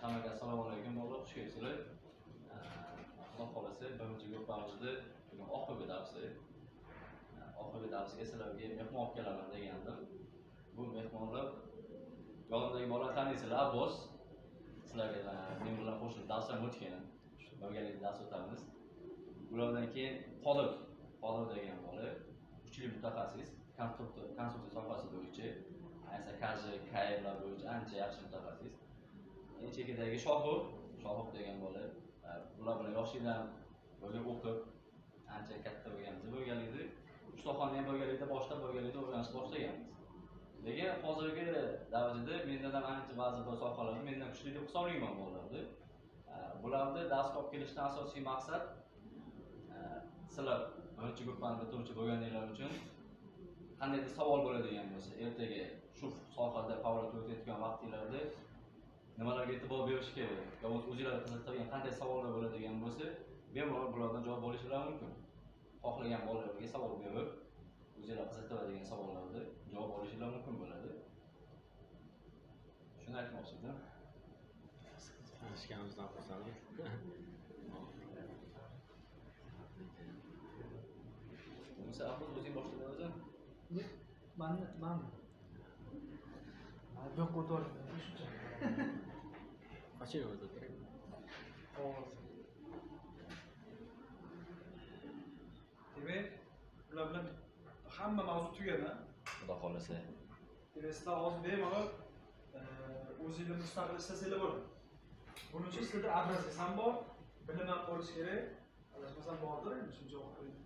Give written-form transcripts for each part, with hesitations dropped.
Hammaga assalomu alaykum, bog'lar xush kelibsizlar. Xudo xolasa birinchi guruhimizda bugun oxirgi darsi. Oxirgi darsga sizlarga mehmon olib kelaman degandim. Bu mehmonlar yonimdagi bolalar taniysizlar, Abbos. Sizlarga men bilan qo'shilib darslar o'tgan. Birgalikda dars o'tamiz. Ulardan keyin Qodir degan bola, kuchli mutaxassis, konstruktor sohasi bo'yicha, ayniqsa kaji, kaylar bo'yicha ancha yaxshi mutaxassis. Chekidagi Shohib degan bola, bular bilan yoshlikdan birga o'qib, ancha katta bo'lganmiz. Birgalikda ustaxonani ham birgalikda boshlab, birgalikda o'rganishni boshlaganmiz. Lekin hozirgi darajada mendan ham ancha ba'zi bir sohalarda mendan kuchli deb hisoblayman bolalarni. Bularni darsga olib kelishdan asosiy maqsad sizlar birinchi guruhni bitiruvchi bo'lganinglar uchun qandaydir savol bo'ladigan bo'lsa, ertaga shu sohada faoliyat yuritayotgan vaqtinglarda nimalarga e'tibor berish kerak yoki o'zingizlarni qiziqtirgan qanday savollar bo'ladigan bo'lsa, bemalol bulardan javob olishingiz mumkin. Xohlagan bolalarga savol berib, o'zingizlar qiziqtiradigan savollarga javob olishingiz mumkin bo'ladi. Shuni aytmoqchi edim. Tanishganimizdan xursandman. Bo'lmasa Abbos o'zing boshla o'zing. Ben yok ko'tarib shuncha. Qachon o'zi kerak? Demak, bular bilan hamma mavzu tugadi. Xudo xolasa. Demak, sizlar hozir bemalol o'zingizni mustaqil ishlasanglar bo'ladi. Buning uchun sizlarda adresingiz ham bor, bilim ham bo'lishi kerak. Adashmasam bordir, endi shuncha o'qiydi.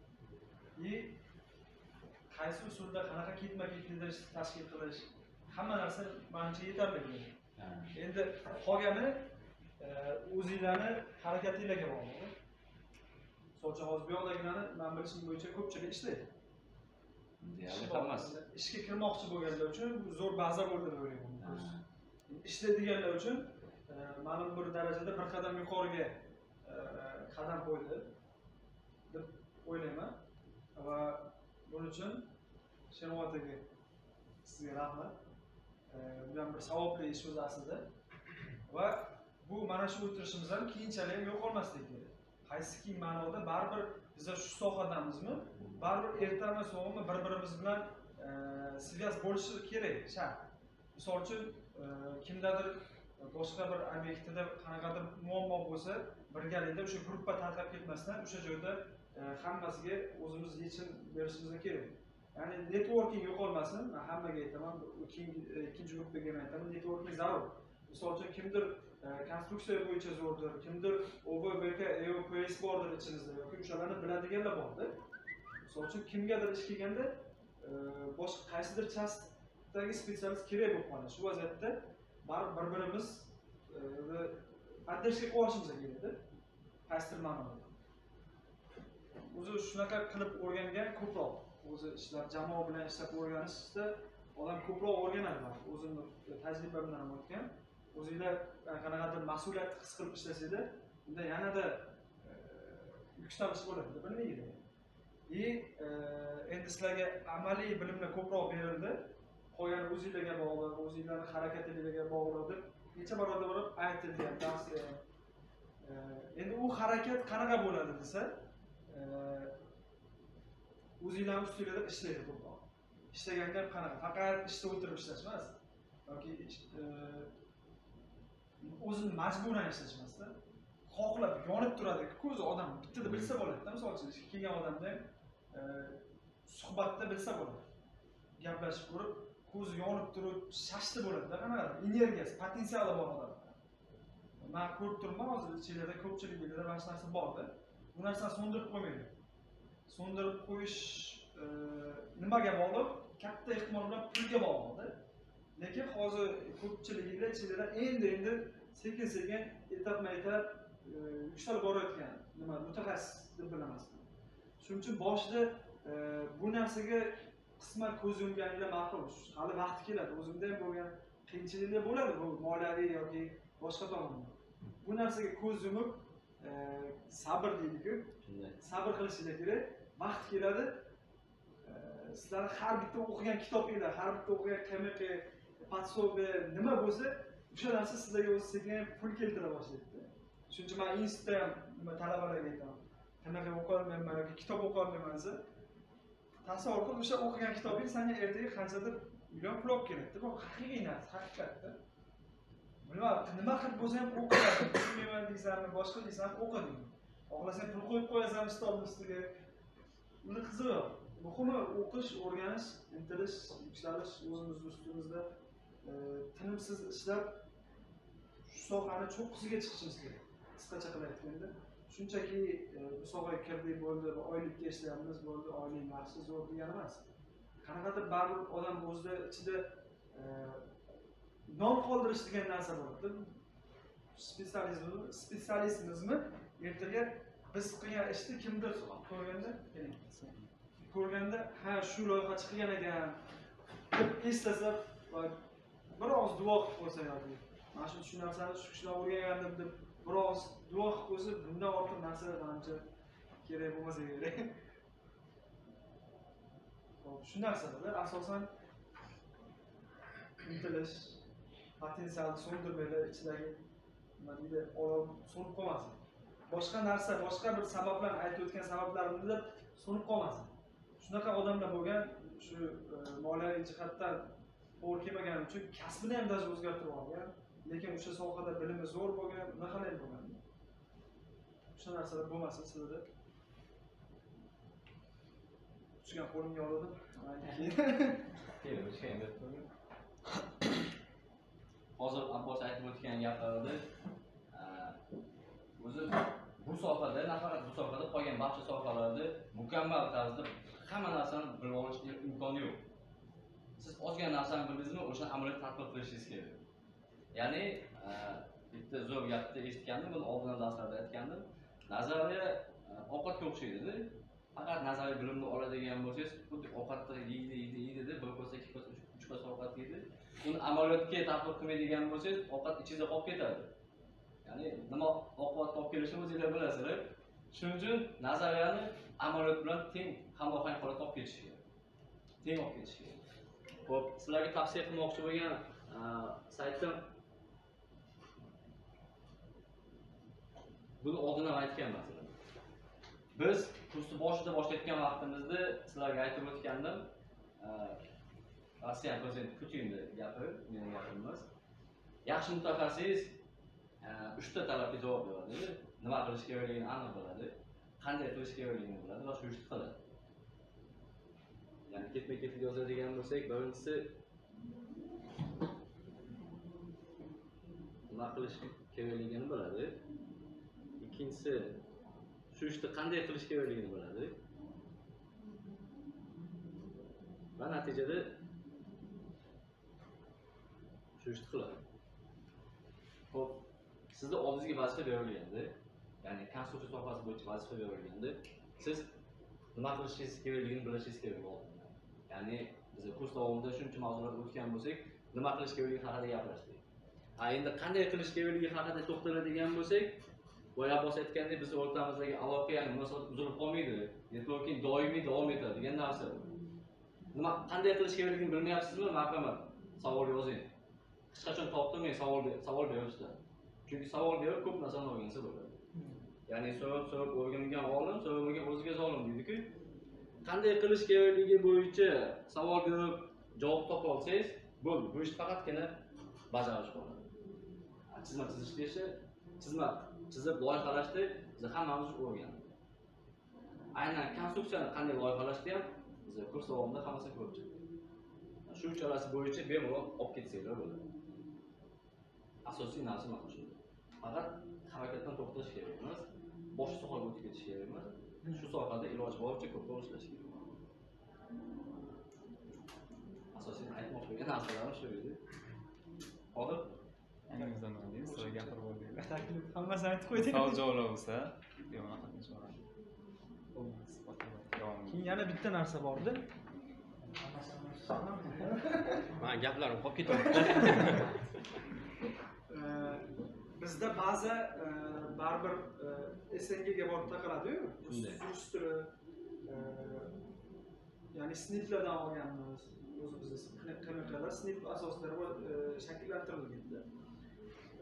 Qaysi usulda qanaqa ketma-ketlikda tashkil qilish, hamma narsa menimcha yetarli bo'ladi. Endi qolgani o'zingizlarni harakatingizga bog'liq. So'cha hozir bu yoqdagilarni men bilishim bo'yicha ko'pchilik ishlaydi. Deyarli hammasi. Ishga kirmoqchi bo'lganlar uchun bu zo'r baza bo'ldi deb o'ylayman. Ishlaydiganlar uchun ma'lum bir darajada bir qadam yuqoriga qadam qo'ydi deb o'ylayman. Va buning uchun Sherobod aka sizga rahmat. Bu ham bir savobli ish o'zi aslida. Va bu mana shu o'tirishimiz ham keyinchalik yo'qolmasligi kerak. Qaysiki ma'noda baribir biz shu sohadamizmi, baribir ertami so'ngmi bir-birimiz bilan svязь bo'lishi kerak, shart. Misol uchun kimdadir boshqa bir obyektida qanaqadir muammo bo'lsa, birgalikda o'sha guruhga tarqab ketmasdan o'sha joyda hammasiga o'zimiz yechim berishimiz kerak. Ya'ni networking yo'qolmasin. Men hammaga aytaman, ikkinchi guruhga ham aytaman, networking zarur. Misol uchun kimdir konstruksiya bo'yicha zo'rdir, kimdir OVBK, EOPS bordir ichingizda yoki o'shalarni biladiganlar bordir. Misol uchun kimgadir ish kelganda boshqa qaysidir chastdagi spetsialist kerak bo'lib qoladi. Shu vaziyatda bir-birimiz поддержка qilishimiz kerak-da. Qaysidir ma'noda. O'zi shunaqa qilib o'rgangan ko'proq. O'zi ishlar jamoa bilan ishlab o'rganishda odam ko'proq o'rganadi. O'zimni tajribamdan ham o'tgan. O'zingizlar qanaqadir mas'uliyatni his qilib ishlasanglar, unda yanada yuksalish bo'ladi deb bilmayman. Endi sizlarga amaliy bilimlar ko'proq berildi. Qolgani o'zingizlarga bog'liq, o'zingizlarning harakatingizga bog'liq deb necha barobar bo'lib aytilgan darsda. Endi u harakat qanaqa bo'ladi desa, o'zingizlar ustingizda ishlaydi ko'proq. Ishlaganda ham qanaqa? Faqat ishda o'tirib ishlash emas, yoki o'zini majburan ishlash emasda, xohlab yonib turadi. Ko'zi odam bittada bilsa bo'ladi-da, misol uchun ishga kelgan odamda suhbatda bilsa bo'ladi. Gaplashib ko'rib, ko'zi yonib turib, shashti bo'ladi-da, qanaqa energiyasi, potensiali bor odam. Men ko'rib turibman, hozir ichingizda ko'pchiliklarda mana shu narsa bor-da. Bu narsani so'ndirib qo'ymaydi. So'ndirib qo'yish nimaga bog'liq? Katta ehtimol bilan pulga bog'liq-da. Lekin hozir ko'pchiliklar ichida endi sekin-sekin etap-etap yuksalib borayotgan nima mutaxassis deb bilaman. Shuning uchun boshida bu narsaga qisman ko'z yumganinglar ma'qul. Hali vaqti keladi. O'zimda ham bo'lgan qiyinchiliklar bo'ladi, bu moliyaviy yoki boshqa tomondan. Bu narsaga ko'z yumib sabr deydi-ku. Sabr qilishingiz kerak. Vaqt keladi. Sizlar har bitta o'qigan kitobinglar, har bitta o'qigan KMK, podsobe nima bo'lsa, o'sha narsa sizlarga o'zi sekin pul keltira boshlaydi. Shuning uchun men institutda ham talabalarga aytaman. Qanaqa o'qiy olmayman yoki kitob o'qiy olmayman desa, tasavvur qil, o'sha o'qigan kitobing senga ertaga qanchadir million pul olib keladi. Bu haqiqiy narsa, haqiqatda. Bilmadim, nima qilib bo'lsa ham o'qiladim. Tushunmayman deysanmi, boshqa deysanmi, o'qidim. Xohlasang pul qo'yib qo'yasan stolning ustiga. Uni qiziq yo'q. Muhimi o'qish, o'rganish, intilish, yuksalish, o'zimizni ustimizda tinimsiz ishlab shu sohani cho'qqisiga chiqishimiz kerak. Qisqacha qilib aytganda, shunchaki bu sohaga kirdik bo'ldi, oylikka ishlayapmiz bo'ldi, oylik yaxshi zo'r degani emas. Qanaqadir baribir odam o'zida ichida nom qoldirish degan narsa bo'ladi. Spetsialistmizmi ertaga biz qilgan ishni kimdir ko'rganda, ha shu loyiha chiqgan ekan deb eslasa va biroz duo qilib qo'ysa yoki mana shu narsani shu kishidan o'rgangandim deb biroz duo qilib qo'ysa, bundan ortiq narsa menimcha kerak bo'lmasa kerak. Xo'p, shu narsalar asosan intilish, potensialni so'ndirmaylar, ichidagi nima deydi, olov so'nib qolmasin. Boshqa narsa, boshqa bir sabablar aytib o'tgan sabablarimni deb so'nib qolmasin. Shunaqa odamlar bo'lgan, shu moliyaviy jihatdan to'g'ri kelmagani uchun kasbini ham даже o'zgartirib olgan, lekin o'sha sohada bilimi zo'r bo'lgan, unaqalar bo'lgan. O'sha narsalar bo'lmasin sizlarda. Tushgan qo'limga oldim. Hozir Abbos aytib o'tgan gaplarida o'zi bu sohada, nafaqat bu sohada, qolgan barcha sohalarda mukammal tarzda hamma narsani bilib olish imkoni yo'q. Siz ozgina narsani bildingizmi, o'shani amaliyotda tatbiq qilishingiz kerak. Ya'ni bitta zo'r gapni eshitgandim, buni oldingi darslarda aytgandim. Nazariya ovqatga o'xshaydi. Faqat nazariy bilimni oladigan bo'lsangiz, xuddi ovqatda yeydi deb, bir ko'sa, ikki ko'sa, uch ko'sa ovqat yeydi. Uni amaliyotga tatbiq qilmaydigan bo'lsangiz, ovqat ichingizda qolib ketadi. Ya'ni nima oqibatga olib kelishini o'zingizlar bilasizlar. Shuning uchun nazariyani amaliyot bilan teng hamohang holatda olib ketish kerak. Teng olib ketish kerak. Xo'p, sizlarga tavsiya qilmoqchi bo'lgan saytim buni oldin ham aytgan masalan. Biz kursni boshida boshlayotgan vaqtimizda sizlarga aytib o'tgandim. Rossiya prezidenti Putinning gapi, mening gapimiz. Yaxshi mutaxassis 3 ta talabga javob beradi. Nima qilish kerakligini aniq biladi, qanday qilish kerakligini biladi va shu ishni qiladi. Ya'ni ketma-ket yozadigan bo'lsak, birinchisi nima qilish kerakligini biladi. Ikkinchisi shu ishni qanday qilish kerakligini biladi. Va natijada shu ishni qiladi. Xo'p, sizga oldingizga vazifa berilganda, ya'ni konstruksiya sohasi bo'yicha vazifa berilganda, siz nima qilishingiz kerakligini bilishingiz kerak bo'ladi. Ya'ni biz kurs davomida shuncha mavzular o'tgan bo'lsak, nima qilish kerakligi haqida gapirishdik. Endi qanday qilish kerakligi haqida to'xtaladigan bo'lsak, boya Abbos aytgandek, biz o'rtamizdagi aloqa, ya'ni munosabat uzilib qolmaydi, yoki doimiy davom etadi degan narsa. Nima qanday qilish kerakligini bilmayapsizmi? Marhamat, savol yozing. Hech qachon toptirmang savol berishdan. Chunki savol berib ko'p narsani o'rgansa bo'ladi. Ya'ni so'rab o'rgangan olim, so'ramagan o'ziga zolim deydi-ku. Qanday qilish kerakligi bo'yicha savol berib javob topa olsangiz, bo'ldi. Bu ish faqatgina bajarish qoladi. Chizma chizishda esa chizma chizib loyihalashda biz hammamiz o'rgandik. Aynan konstruksiyani qanday loyihalashda ham biz kurs davomida hammasini ko'rib chiqdik. Shu uchalasi bo'yicha bemalol olib ketsanglar bo'ladi. Asosiy narsa mana shu. Faqat harakatdan to'xtash kerak emas, boshqa sohaga o'tib ketish kerak emas. Shu sohada iloji boricha ko'proq ishlash kerak. Asosiy aytmoqchi bo'lgan narsalarim shu edi. Hozir Elimizdan oldingiz, sizlar gapirib oldinglar. Taklif hammasini aytib qo'ydingiz. Savol javoblar bo'lsa, yo'q, qatnashmayman. Keyin yana bitta narsa bordi. Men gaplarim qolib ketyapti. Bizda ba'zi baribir SNGga borib taqaladi-ku. Surishtirib, ya'ni sinflardan olganmiz. O'zimizda qanaqalar sinf asoslari shakllantirilganda.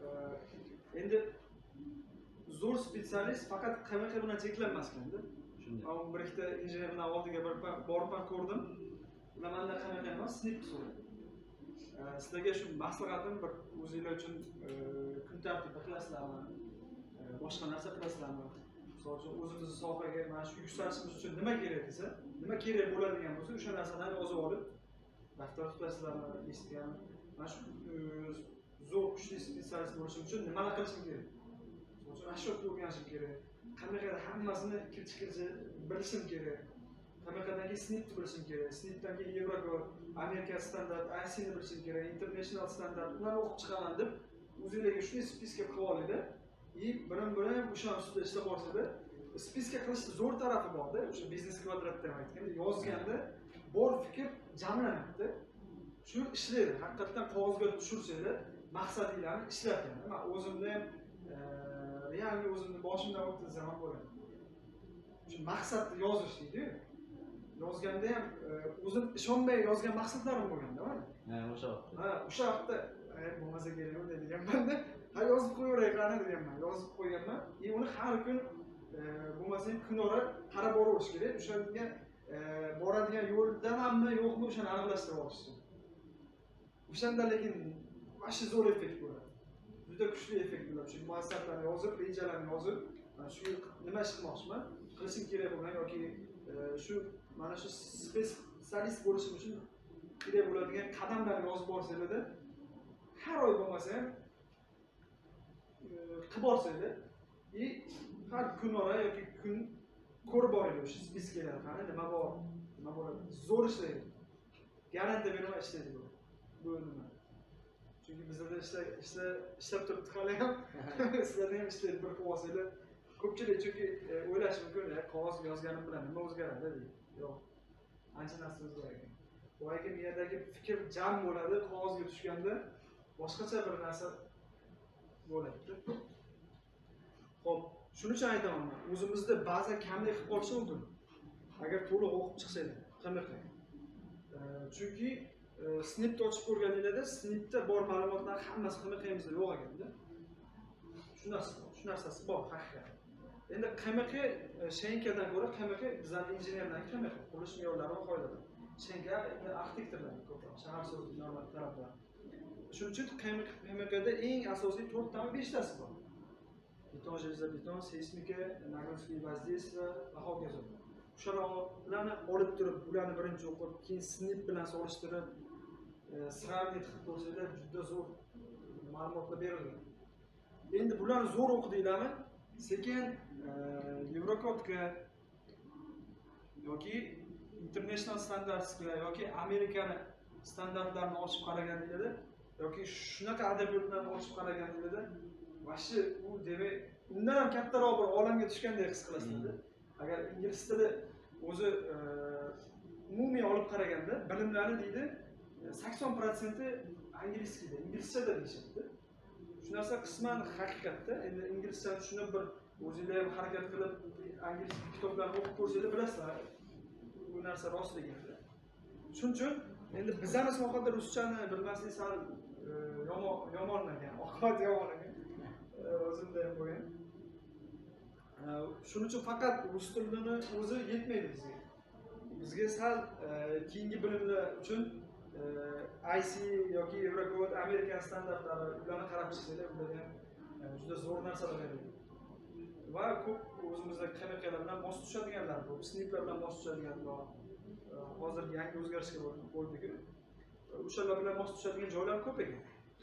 endi zo'r spetsialist faqat QMQ bilan cheklanmas ekanda. Shunday. Men bir ikkita injener bilan oldiga borib ko'rdim. Ular mendan QMQ emas, SNIP so'radi. Sizlarga shu maslahatim bir o'zinglar uchun kun tartibi qilasizlarmi? Boshqa narsa qilasizlarmi? Misol uchun o'zimizni sohaga mana shu yuksalishimiz uchun nima kerak desa, nima kerak bo'ladigan bo'lsa, o'sha narsadan yozib olib, daftar tutasizlarmi, listga. Mana shu zo'r kuchli spetsialist bo'lishim uchun nimalar qilishim kerak? Misol uchun ashyoqni o'rganishim kerak. Qanaqa hammasini kirchi bilishim kerak. Qanaqadagi SNIPni bilishim kerak. SNIPdan keyin Eurocode, Amerika standart, IC'ni bilishim kerak, international standart, ularni o'qib chiqaman deb o'zingizlarga shunday spiska qilib olinglar. Birin-birin o'sha ustida ishlab borsanglar, spiska qilishning zo'r tarafi borda, o'sha biznes kvadratda ham aytganda, yozganda bor fikr jamlanadi. Shu ishlaydi. Haqiqatan qog'ozga tushirsanglar, maqsadinglarni ishlating. Men o'zimda ham realni o'zimni boshimdan o'tkazsam ham bo'ladi. Shu maqsadni yozish deydi-ku. Yozganda ham o'zim ishonmay yozgan maqsadlarim bo'lganda, mana. O'sha vaqtda. Ha, o'sha vaqtda bo'lmasa kerak deganman-da. Ha, yozib qo'yaveray qani deganman. Yozib qo'yganman. Uni har kun bo'lmasa ham kunora qarab boraverish kerak. O'shanga boradigan yo'ldanmi, yo'qmi o'shani aniqlashtirib olish uchun. O'shanda lekin mana zo'r effekt bo'ladi. Juda kuchli effekt bo'ladi. Shu maqsadlarni yozib, rejalarni yozib, mana shu nima ish qilmoqchiman, qilishim kerak bo'lgan yoki shu mana shu spetsialist bo'lishim uchun kerak bo'ladigan qadamlarni yozib borsanglar, har oy bo'lmasa ham qilib borsanglar, har kunora yoki kun ko'rib boringlar o'sha spiskalar qani nima bor, nima bo'ladi. Zo'r ishlaydi. Garantiya beraman ishlaydi bu. Bu nima? Chunki bizda ishlab turibdi hali ham. Sizlarda ham ishlaydi bir qilib olsanglar. Ko'pchilik chunki o'ylash mumkin, qog'ozga yozganim bilan nima o'zgaradi deydi. Yo'q. Ancha narsa o'zgaradi. Boyagi miyadagi fikr jam bo'ladi, qog'ozga tushganda boshqacha bir narsa bo'ladi. Xo'p, shuning uchun aytaman, o'zimizda ba'zan kamlik qilib qolishi mumkin. Agar to'liq o'qib chiqsanglar, qanaqa? Chunki SNIPni ochib ko'rganinglarda, SNIPda bor ma'lumotlar hammasi qanaqamizda yo'q ekanda. Shu narsasi bor haqiqatan. Endi QMQ Shenkadan ko'ra QMQ bizning injenerlarning QMQ qurilish me'yorlari va qoidalar. Shenka endi arxitektorlar ko'proq shahar so'zli normal taraflar. Shuning uchun QMQda eng asosiy 4 tami 5 tasi bor. Beton, железобетон, seysmika, nagruskiy воздействие va hokazo. O'shalarni olib turib, ularni birinchi o'qib, keyin SNIP bilan solishtirib, sravnit qilib ko'rsanglar juda zo'r ma'lumotlar beriladi. Endi bularni zo'r o'qidinglarmi? Sekin Eurocode'ga yoki international standardsga yoki Amerikani standartlarini ochib qaraganingizda yoki shunaqa adabiyotlarni ochib qaraganingizda vashi u demak undan ham kattaroq bir olamga tushgandek his qilasizlar. Agar ingliz tili o'zi umumiy olib qaraganda bilimlarni deydi 80% inglizchada, inglizchada deyishadi. Shu narsa qisman haqiqatda. Endi inglizcha tushunib bir o'zingizlar ham harakat qilib ingliz kitoblarni o'qib ko'rsanglar bilasizlar. Bu narsa rostligini. Shuning uchun endi bizani sohada ruschani bilmaslik sal yomonlagan, oqibat yomonlagan. O'zimda ham bo'lgan. Shuning uchun faqat rus tilini o'zi yetmaydi bizga. Bizga sal keyingi bilimlar uchun IC yoki Eurocode, Amerikan standartlari ularni qarab chiqsanglar, ularda ham juda zo'r narsalar beradi. Va ko'p o'zimizda QMQlar bilan mos tushadiganlar bor, SNIPlar bilan mos tushadiganlar. Hozir yangi o'zgarishga bo'ldik. O'shalar bilan mos tushadigan joylar ko'p ekan.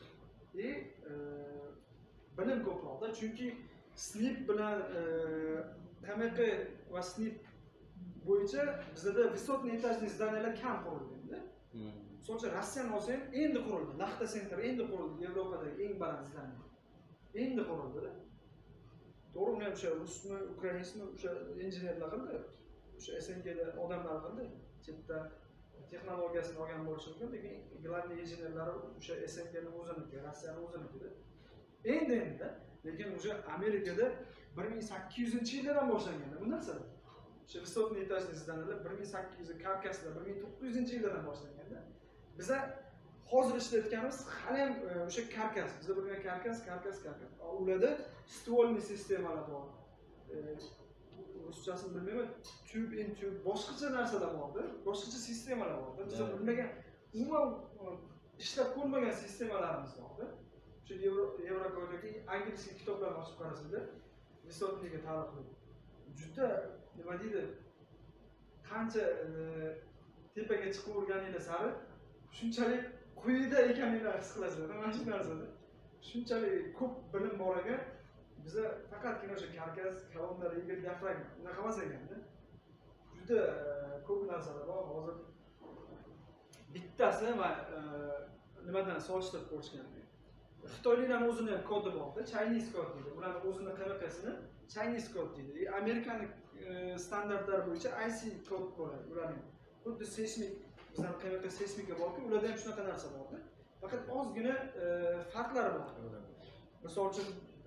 Bilim ko'proqda, chunki SNIP bilan QMQ va SNIP bo'yicha bizda высотный этажный zdaniylar kam qurilganda. So'ncha Rossiyani olsang, endi qurildi. Naxta Center endi qurildi, Yevropadagi eng baland zdaniya. Endi qurildi. To'g'ri, o'sha rusmi, ukrainsmi, o'sha injenerlar qildi. O'sha SNGda odamlar qildi. Chetda texnologiyasini olgan bo'lishi mumkin, lekin главный injenerlari o'sha SNGni o'ziniki, Rossiyani o'ziniki. Endi lekin o'sha Amerikada 1800-yillardan boshlangan bu narsalar. O'sha высотный этажный zdaniyalar 1800 karkaslar 1900-yillardan boshlanganda. Biza hozir ishlayotganimiz hali ham o'sha karkas, bizda bo'lgan karkas. Ularda stvolniy sistemalar bor. Ruschasini bilmayman, tube in tube boshqacha narsalar borda, boshqacha sistemalar borda. Bizda bilmagan, umuman ishlab ko'rmagan sistemalarimiz borda. Shu Yevrokodagi angliy kitoblarni ochib qarasanglar, Vysotniyga taalluqli. Juda nima deydi? Qancha tepaga chiqib o'rganinglar sari shunchalik quyida ekanligini his qilasizlar. Mana shu narsada shunchalik ko'p bilim bor ekan, biza faqatgina o'sha karkas, kolonlar, yigit diafragma unaqa emas ekanda. Juda ko'p narsalar bor. Hozir bittasi va nimadan solishtirib ko'rishgan. Xitoyliklarning o'zini kodi borda, Chinese code deydi. Ularning o'zini qanaqasini Chinese code deydi. Amerikaning standartlari bo'yicha IC kod bo'ladi ularning. Xuddi seismik, bizning qanaqa seismika borki, ularda ham shunaqa narsa borda. Faqat ozgina farqlari bor. Misol uchun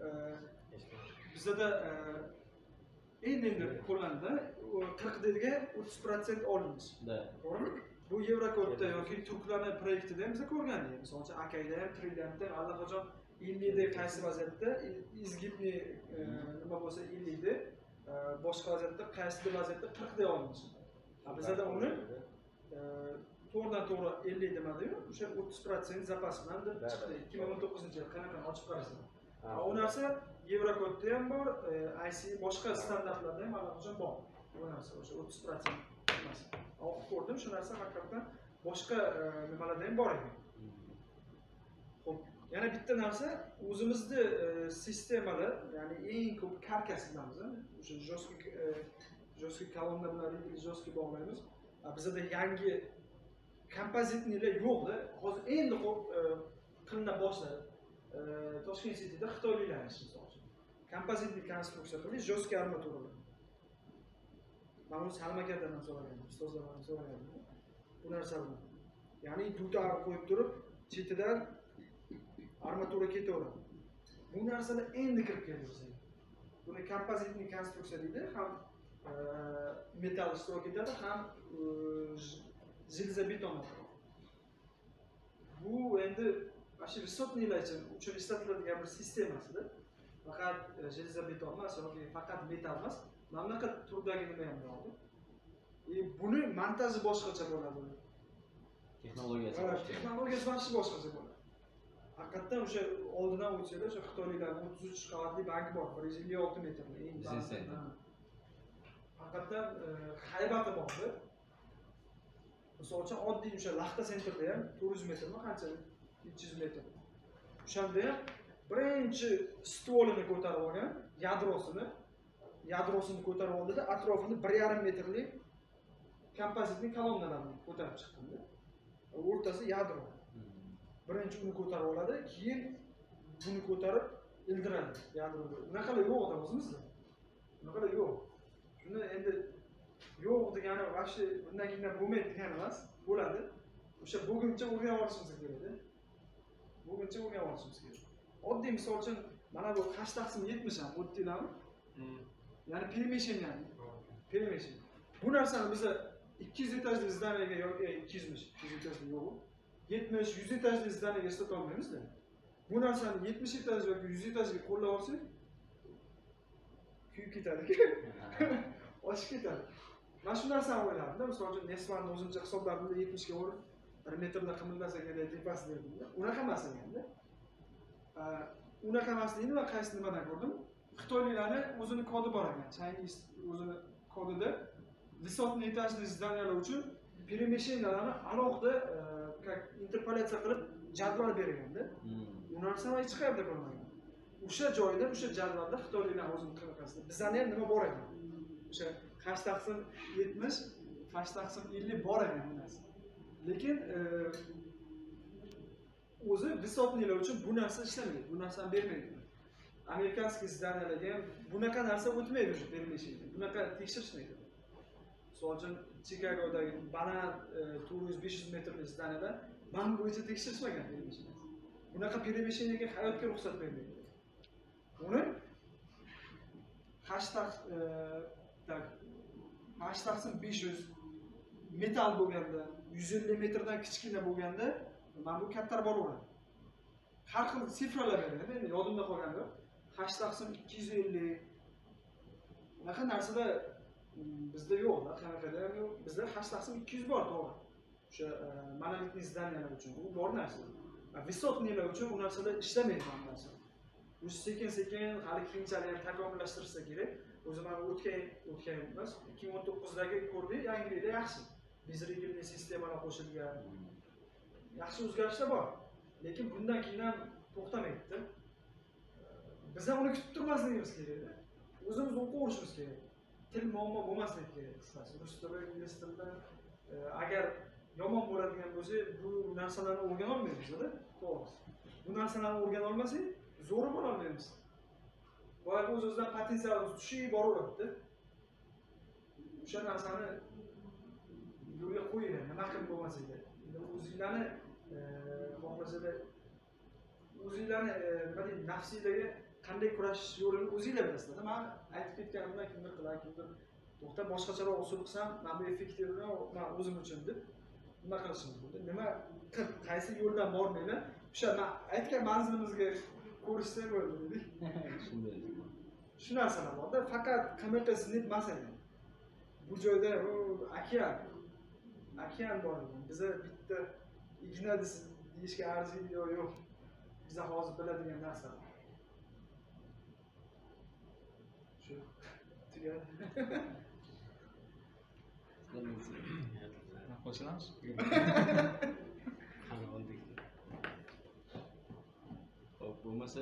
bizda endi qo'llanadi 40 dediga 30% olinish. To'g'rimi? Bu Yevrokodda yoki turklarning proyektida ham biz ko'rgandik. Misol uchun Akayda ham, Trilliantda allaqachon 50 da qaysi vaziyatda, izgibni nima bo'lsa 50 da, boshqa vaziyatda qaysi vaziyatda 40 da olinish. Bizda uni to'g'ridan to'g'ri 50 demadi-yu, o'sha 30% zapas bilan chiqdi. 2019-yil qanaqa ochib qarasam. U narsa Yevrokodda ham bor, IC boshqa standartlarda ham allaqachon bor. Bu narsa o'sha 30% emas. O'qib ko'rdim, shu narsa haqiqatan boshqa nimalarda ham bor ekan. Xo'p, yana bitta narsa, o'zimizda sistemalar, ya'ni eng ko'p karkas bilamiz, o'sha jostki kolonna bilan jostki bog'laymiz. Bizda yangi kompozitnilar yo'q-da. Hozir endi qilina boshladi. Toshkent City'da xitoyliklar misol uchun. Kompozitli konstruksiya qilib, jostki armaturalar. Ben bunu Salma akadan so'ragan, ustozlardan so'ragan. Bu narsa bilan. Ya'ni dutar qo'yib turib, chetidan armatura ketaveradi. Bu narsalar endi kirib keldi bizga. Buni kompozitli konstruksiya deydi, ham metal ishtirok etadi, ham jelzobeton. Bu endi shu Vysotniylar uchun ishlatiladigan bir sistemasida. Faqat jelzobeton emas, yoki faqat metal emas. Mana bunaqa turdagi nima ham bor. Buni montaji boshqacha bo'ladi. Texnologiyasi boshqacha bo'ladi. Haqiqatdan o'sha oldidan o'tsalar, o'sha xitoyliklarning 33 qavatli banki bor, 156 metrli eng baland. Haqiqatdan haybati bordi. Misol uchun oddiy o'sha Laxta sentrda ham 400 metrmi qancha? 300 metr. O'shanda ham birinchi stolini ko'tarib olgan, yadrosini ko'tarib oldida, atrofini 1,5 metrli kompozitli kolonnalarni ko'tarib chiqdi. O'rtasi yadro. Birinchi uni ko'tarib oladi, keyin buni ko'tarib ildiradi yadroga. Bunaqalar yo'q-da o'zimizda. Bunaqalar yo'q. Shuni endi yo'q degani vaqti bundan keyin bo'lmaydi degani emas, bo'ladi. O'sha buguncha o'rganib olishimiz kerak. Buguncha o'rganib olishimiz kerak. Oddiy misol uchun mana bu 8/70 ham o'tdinglarmi? Ya'ni перемещение. Bu narsani biz 200 etajli zdaniyaga yoki 200 etajli yo'q. 70-100 etajli zdaniyaga ishlata olmaymiz-da. Bu narsani 70 etajli yoki 100 etajli qo'llab olsak, kuyib ketadi. Oshib ketadi. Mana shu narsani o'yladim-da, misol uchun Nesmanning o'zimcha hisoblarimda 70 ga o'rib 1 metrda qimildasa kerak tepasi dedim-da. Unaqa emas ekanda. Unaqa emasligini va qaysi nimadan ko'rdim? Xitoyliklarning o'zini kodi bor ekan. Chinese o'zini kodida Vysotniy etajli zdaniyalar uchun перемещенияларni alohida interpolyatsiya qilib jadval berganda, u narsani hech qayerda ko'rmagan. O'sha joyda, o'sha jadvalda xitoyliklar o'zini qilqasida. Bizda ham nima bor ekan? O'sha 8/70, 8/50 bor ekan bu narsa. Lekin o'zi Vysotniylar uchun bu narsa ishlamaydi. Bu narsani bermaydi. Amerikanskiy zdaniyalarga ham bunaqa narsa o'tmaydi o'sha перемещение. Bunaqa tekshirishmaydi. Misol uchun Chikagodagi baland 400-500 metrli zdaniyada bank bo'yicha tekshirishmagan перемещение. Bunaqa перемещениеga hayotga ruxsat bermaydi. Uni #500 metal bo'lganda, 150 metrdan kichkina bo'lganda Mana bu kattalar bo'laveradi. Har xil sifralar beradi, endi yodimda qolgani yo'q. H/250 bunaqa narsalar bizda yo'q, qanaqada ham yo'q. Bizda H/200 bor, to'g'ri. O'sha monolitniy zdaniyalar uchun u bor narsa. Vysotnilar uchun u narsalar ishlamaydi bu narsa. Bu sekin-sekin hali keyinchalik ham takomillashtirsa kerak. O'zi mana o'tgan emas, 2019dagi ko'rdik, yangiliklar yaxshi. Bezregulniy sistemalar qo'shilgan. Yaxshi o'zgarishlar bor. Lekin bundan keyin ham to'xtamaydi. Biz ham uni kutib turmasligimiz kerak. O'zimiz o'qib o'rishimiz kerak. Til muammo bo'lmasligi kerak. Qisqasi, rus tili, ingliz tilida agar yomon bo'ladigan bo'lsa, bu narsalarni o'rgana olmaymiz-da, to'g'ri. Bu narsalarni o'rgana olmasak, zo'ri bo'la olmaymiz. Boyagi o'z-o'zidan potensialimiz tushib boraveradi. O'sha narsani yo'lga qo'yinglar, nima qilib bo'lmasa-da. O'zinglarni xohlasanglar o'zinglarni nima deydi, nafsiylarga qanday kurashish yo'lini o'zinglar bilasizlar. Men aytib ketganimdan kimdir qilar, kimdir to'xta boshqacharoq usul qilsam, mana bu effektivroq, men o'zim uchun deb nima qilishimiz bo'ldi. Nima qilib, qaysi yo'ldan bormaylar, o'sha men aytgan manzilimizga ko'rishsa bo'ldi dedik. Shunday. Shu narsalar borda, faqat qamoqqa sinib masala. Bu joyda okean bor. Biza bitta igna deyishga arziydi yo'q. Biza hozir biladigan narsalar. Shu tugadi. Qo'shilamiz. Qani oldik. Xo'p, bo'lmasa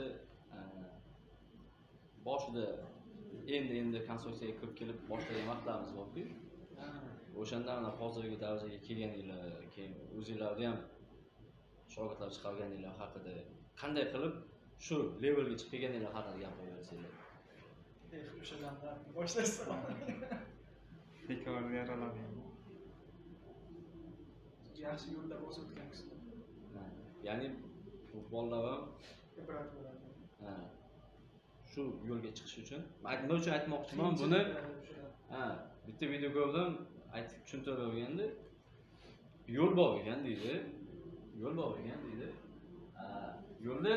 boshida endi konstruksiyaga kirib kelib boshlagan vaqtlarimiz borku. O'shandan hozirgi darajaga kelganinglar, keyin o'zinglarni ham shogirdlar chiqarganinglar haqida qanday qilib shu levelga chiqib kelganinglar haqida gapirib bersanglar. O'shadan boshlaysan. Bekor yaraladi. Yaxshi yo'lda bosib o'tganmiz. Ya'ni bu bolalar ham ibrat bo'ladi. Shu yo'lga chiqish uchun nima uchun aytmoqchiman buni? Bitta video ko'rdim, aytib tushuntirganda yo'l bor ekan deydi. Yo'lda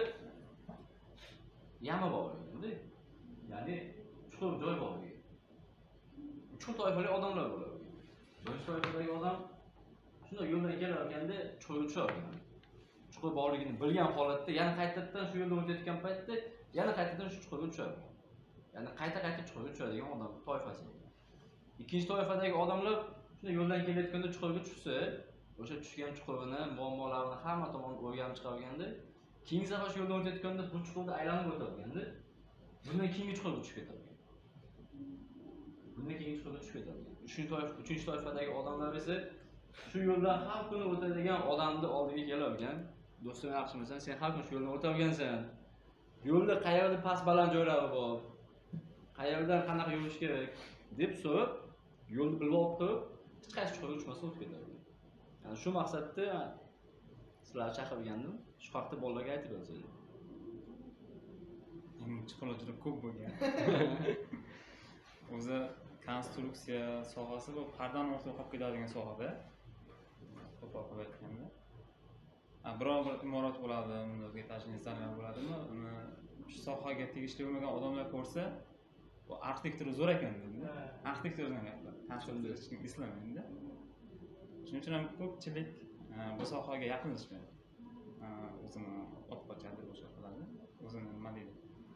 yama bor ekan-da. Ya'ni chuqur joy bor ekan. Uch toifali odamlar bo'ladi. Birinchi toifadagi odam shunday yo'ldan kelayotganda chuqurga tushar ekan. Chuqur borligini bilgan holatda yana qaytadan shu yo'ldan o'tayotgan paytda yana qaytadan shu chuqurga tushadi. Ya'ni qayta chuqurga tushadigan odam toifasi. Ikkinchi toifadagi odamlar shunday yo'ldan kelayotganda chuqurga tushsa, o'sha tushgan chuqurini, muammolarini hamma tomon o'rganib chiqarganda, keyingi safar shu yo'ldan o'tayotganda bu chuqurni aylanib o'tadigan-da. Bundan keyingi chuqurga tushib ketadi. Uchinchi toifadagi odamlar esa shu yo'ldan har kuni o'tadigan odamni oldiga keladigan. Do'stim yaxshimisan, sen har kun shu yo'ldan o'tavergansan. Yo'lda qayerda past baland joylari bor? Qayerdan qanaqa yurish kerak deb so'rab, yo'lni bilib olib turib, hech qaysi chuqurga tushmasa o'tib ketadi. Yani shu maqsadda sizlarni chaqirgandim. Shu haqda bolalarga aytib o'tsanglar. Chuqurlar juda ko'p bo'lgan. O'zi konstruksiya sohasi bu pardani o'rtaga qolib ketadigan sohada. To'g'ri aytganda. Biror bir imorat bo'ladi, unda etajli zallar bo'ladimi? Uni shu sohaga tegishli bo'lmagan odamlar ko'rsa, bu arxitektura zo'r ekan deydi. Arxitektura gaplar. Konstruksiya hech kim eslamaydi. Shuning uchun ham ko'pchilik bu sohaga yaqinlashmaydi. O'zini ot qochadi, o'sha qiladi. O'zini nima deydi?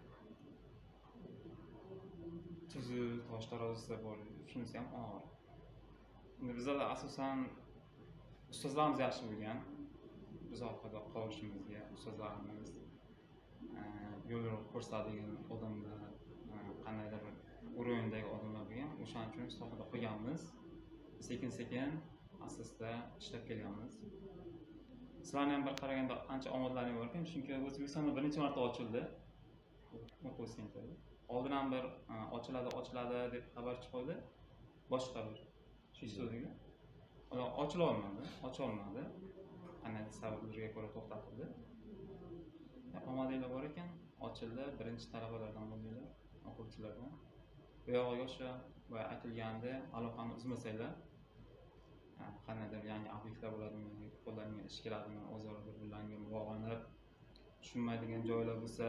Tuzi, tosh tarozisi bor. Shunisi ham og'ir. Endi bizda asosan ustozlarimiz yaxshi bo'lgan. Biz orqada qolishimizga ustozlarimiz yo'l ko'rsatadigan odamlar, qandaydir bir o'rindagi odamlar bo'lgan. O'shaning uchun sohada qolganmiz. Sekin-sekin asosda ishlab kelganmiz. Sizlarni ham bir qaraganda ancha omadlaring bor ekan, chunki O'zbekistonda birinchi marta ochildi. O'quv sentri. Oldin ham bir ochiladi deb xabar chiqdi. Boshqa bir shu so'zga. Ular ocholmadi. Qanday sabablarga ko'ra to'xtatildi. Omadinglar bor ekan, ochildi, birinchi talabalardan bo'ldilar, o'quvchilardan. Bu yog'iga o'sha aytilganda aloqani uzmasanglar, qandaydir yangi obyektlar bo'ladimi, qo'llangan ish keladimi, o'zaro bir-birlariga bog'lanib, tushunmaydigan joylar bo'lsa,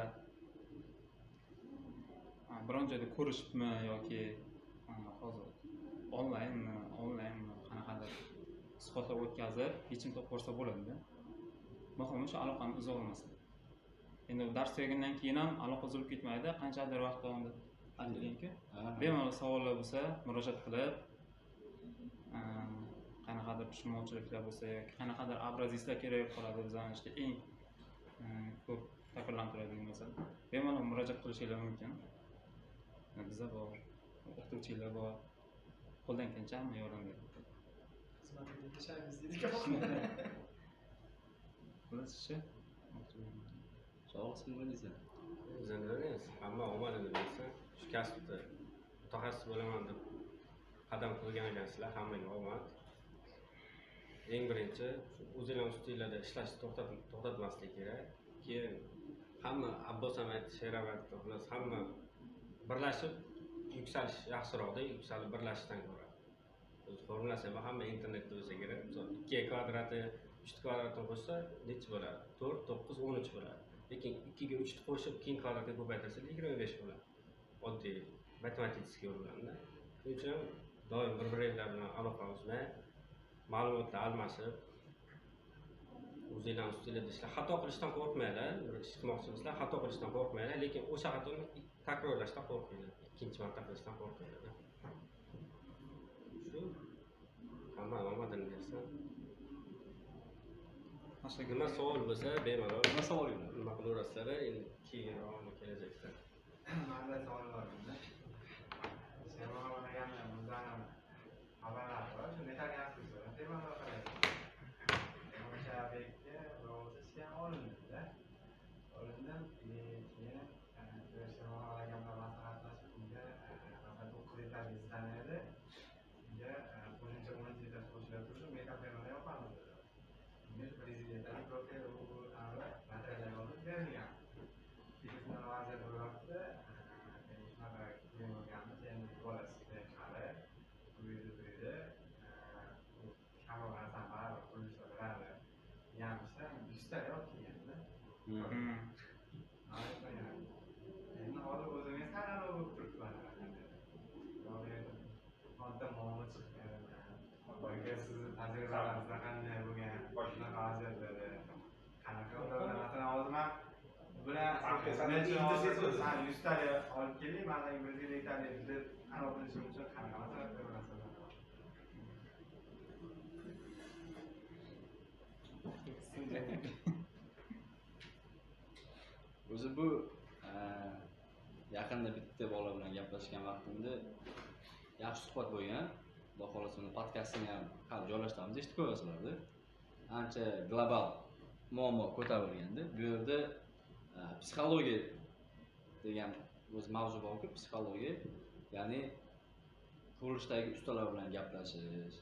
biron joyda ko'rishibmi yoki hozir onlaynmi, qanaqadir suhbatlar o'tkazib, yechim topib ko'rsa bo'ladi-da. Muhimi shu aloqani uza olmaslik. Endi dars tugagandan keyin ham aloqa uzilib ketmaydi, qanchadir vaqt davomida aytilganki, bemalol savollar bo'lsa, murojaat qilib, qanaqadir tushunmovchiliklar bo'lsa yoki qanaqadir abrazistlar kerak qoladi bizning ishda eng ko'p takrorlantiradigan masala. Bemalol murojaat qilishingiz mumkin. Bizda bor, o'qituvchilar bor. Qo'ldan kelgancha hamma yordam beradi. Xizmatga kelishamiz deydik. Xullas-chi. Sog'liqsiz bo'ldingizmi? Bizlarimiz hamma omadini bersa, shu kasbda mutaxassis bo'laman deb qadam qo'ygan ekansizlar, hammaga omad. Eng birinchi o'zinglar ustinglarda ishlashni to'xtatmaslik kerak. Keyin hamma Abbos Samat, Sheravat, xullas hamma birlashib yuksalish yaxshiroqda, yuksalib birlashishdan ko'ra. O'z formulasi ham hamma internetda bo'lsa kerak. Misol 2 kvadrati 3 kvadratni qo'shsa necha bo'ladi? 4, 9, 13 bo'ladi. Lekin 2 ga 3 ni qo'shib keyin kvadratga ko'paytirsak 25 bo'ladi. Oddiy matematik yo'llarda. Shuning uchun doim bir-biringlar bilan aloqa uzmay, ma'lumotlar almashib, o'zinglar ustinglarda ishlar. Xato qilishdan qo'rqmanglar. Bir ish qilmoqchimisizlar, xato qilishdan qo'rqmanglar, lekin o'sha xatoni takrorlashdan qo'rqinglar. Ikkinchi marta qilishdan qo'rqinglar. Shu hamma omadini bersa. Nima savol bo'lsa, bemalol Nima savol yo'q? nima qilaverasizlar, endi keyin kelajakda. Manda savol bor bunda. Serverlarga bizdan xabarlar bor. Shuni taryapsiz. Serverlar qaraydi. O'sha obyektga ro'yxatga olindi-da. Olindan keyin serverlarga maslahatlashib, unga masalan 9 etaj izlanadi. Unga qo'shimcha 10 etaj qo'shilib turib, metafermani yopamiz. Biz prezidentning profili bu materiallar olib berilgan. Bizning vazir bo'layapti. Shunaqa kelganmiz, endi bolasida hali uyda kamerasidan baribir qurilishlarni yamishda 100 ta yo'q kelganda. Endi hozir o'zingiz qanaqa bo'lib turibman. Fondda muammo chiqqan. Boyga sizni tajribalaringizda qanday bo'lgan shunaqa vaziyatlarda qanaqa ulardan masalan hozir man bilan 100 ta olib keldik, mana 150 ta deb aniq bilishim uchun qanaqa maslahatlar berasizlar? O'zi bu yaqinda bitta bola bilan gaplashgan vaqtimda yaxshi suhbat bo'lgan. Xudo xolasa uni podkastini ham hali joylashtiramiz, eshitib ko'rasizlar-da. Ancha global muammo ko'tarilganda, bu yerda psixologiya degan o'z mavzu borku, psixologiya, ya'ni qurilishdagi ustalar bilan gaplashish,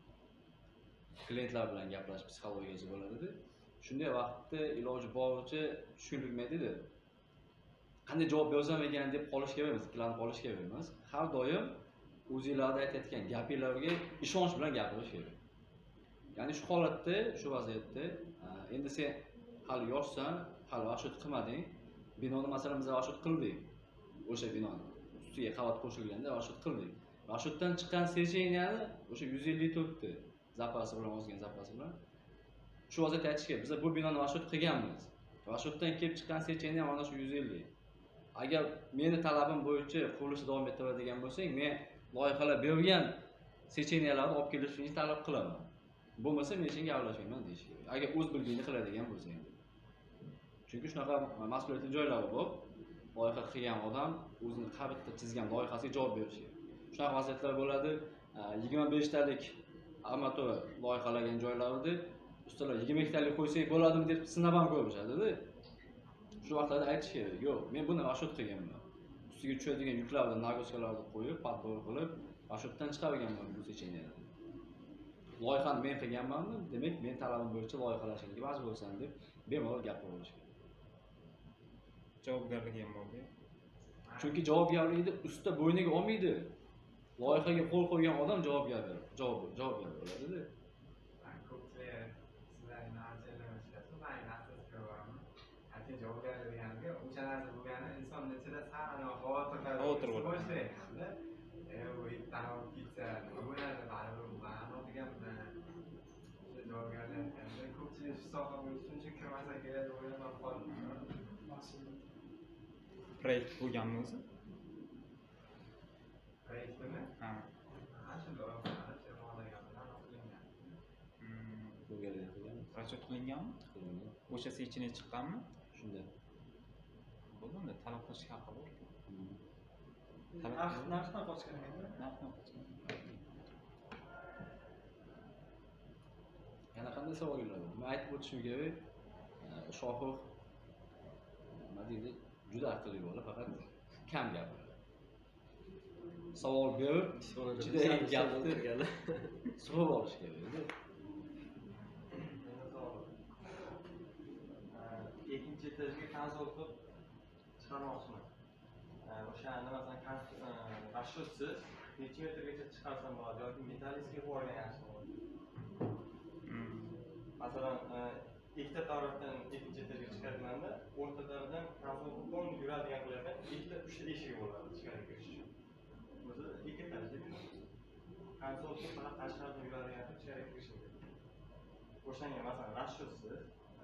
klientlar bilan gaplashish psixologiyasi bo'ladi. Shunday vaqtda iloji boricha tushunilmaydi-da. Qanday javob bersam ekan deb qolish kerak emas, ikkilanib qolish kerak emas. Har doim o'zingizlarda aytayotgan gapinglarga ishonch bilan gapirish kerak. Ya'ni shu holatda, shu vaziyatda, endi sen hali yoshsan, hali vashut qilmading. Binoni masalan biz vashut qildik. O'sha binoni ustiga qavat qo'shilganda vashut qildik. Vashutdan chiqqan secheniyani o'sha 154 ta zapasi bilan ozgan zapasi bilan shu vaziyatda aytish kerak. Biz bu binoni vashut qilganmiz. Vashutdan kelib chiqqan secheniya mana shu 150. Agar meni talabim bo'yicha qurilishni davom ettiradigan bo'lsang, men loyihalar bergan secheniyalarni olib kelishingizni talab qilaman. Bo'lmasa men senga aralashmayman deyish kerak. Agar o'z bilgingni qiladigan bo'lsang. Chunki shunaqa mas'uliyatli joylari bor. Loyiha qilgan odam o'zining har bitta chizgan loyihasiga javob berishi kerak. Shunaqa vaziyatlar bo'ladi. 25 talik amator loyihalagan joylarda ustalar 22 talik qo'ysak bo'ladimi deb sinab ham ko'rishadi-da. Shu vaqtlarda aytish kerak. Yo'q, men buni vashut qilganman. Ustiga tushadigan yuklarni, nagoskalarni qo'yib, podbor qilib, vashutdan chiqarganman bu secheniyani. Loyihani men qilganmanmi? Demak, men talabim bo'yicha loyihalashga majbursan deb bemalol gapirish kerak. Javobgarligi ham bor-ku. Chunki javobgarlikni usta bo'yniga olmaydi. Loyihaga qo'l qo'ygan odam javobgar bo'ladi-da. o'sha narsa bo'lgani insonni ichida sal xavotir Xavotir bo'ladi. boshlayapti. Bu itdan olib ketsa nima bo'ladi, baribir bari deganman. Javobgarlar aytganda ko'pchilik shu soha bo'yicha shuncha kirmasa kerak deb o'ylab qoldim. Proyekt bo'lganmi o'zi? Proyektimi? Ha. Shu loyihalar jamoalarga bilan qilingan. Расчет qilinganmi? O'sha seçeneğe chiqqanmi? Shunday. Bo'lganda talab qilish haqqi bor. Narxdan qochgan ekan. Narxdan qochgan. Yana qanday savollar bor? Men aytib o'tishim kerak. Shohir nima deydi? Juda aqlli bola, faqat kam gapiradi. Savol berib, juda gapni sug'urib olish kerak edi. Ikkinchi etajga konsol qilib chiqarmoqchiman. O'sha masalan raschotsiz necha metrgacha chiqarsam bo'ladi yoki metallistga qo'ygan yaxshi bo'ladi. Masalan, ikkita tarafdan ikkinchi etajga chiqarganda, o'rta tarafdan konsol qilib yuradigan qilyapman. Ikkita, uchta eshigi bo'ladi ichkariga kirish uchun. O'zi ikki etajli konsol qilib faqat tashqarida yuradigan ichkariga kirish kerak. O'shanga masalan raschotsiz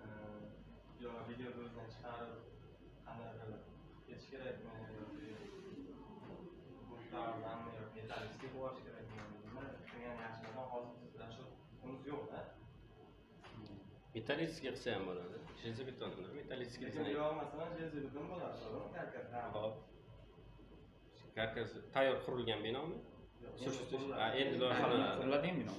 yo video o'zidan chiqarib qanday ketish kerakmi yoki muhtarlarni yoki metallistga qo'yish kerakmi nima qilgan yaxshilardan hozir sizlar shu bunisi yo'q-da. Metallistga qilsa ham bo'ladi. Jelezobetonni metallistga Lekin yo'q masalan jelezobetон bo'ladi, to'g'rimi? Karkas. Hop. Karkas tayyor qurilgan binomi? Endi loyihalanadi. Quriladigan bino.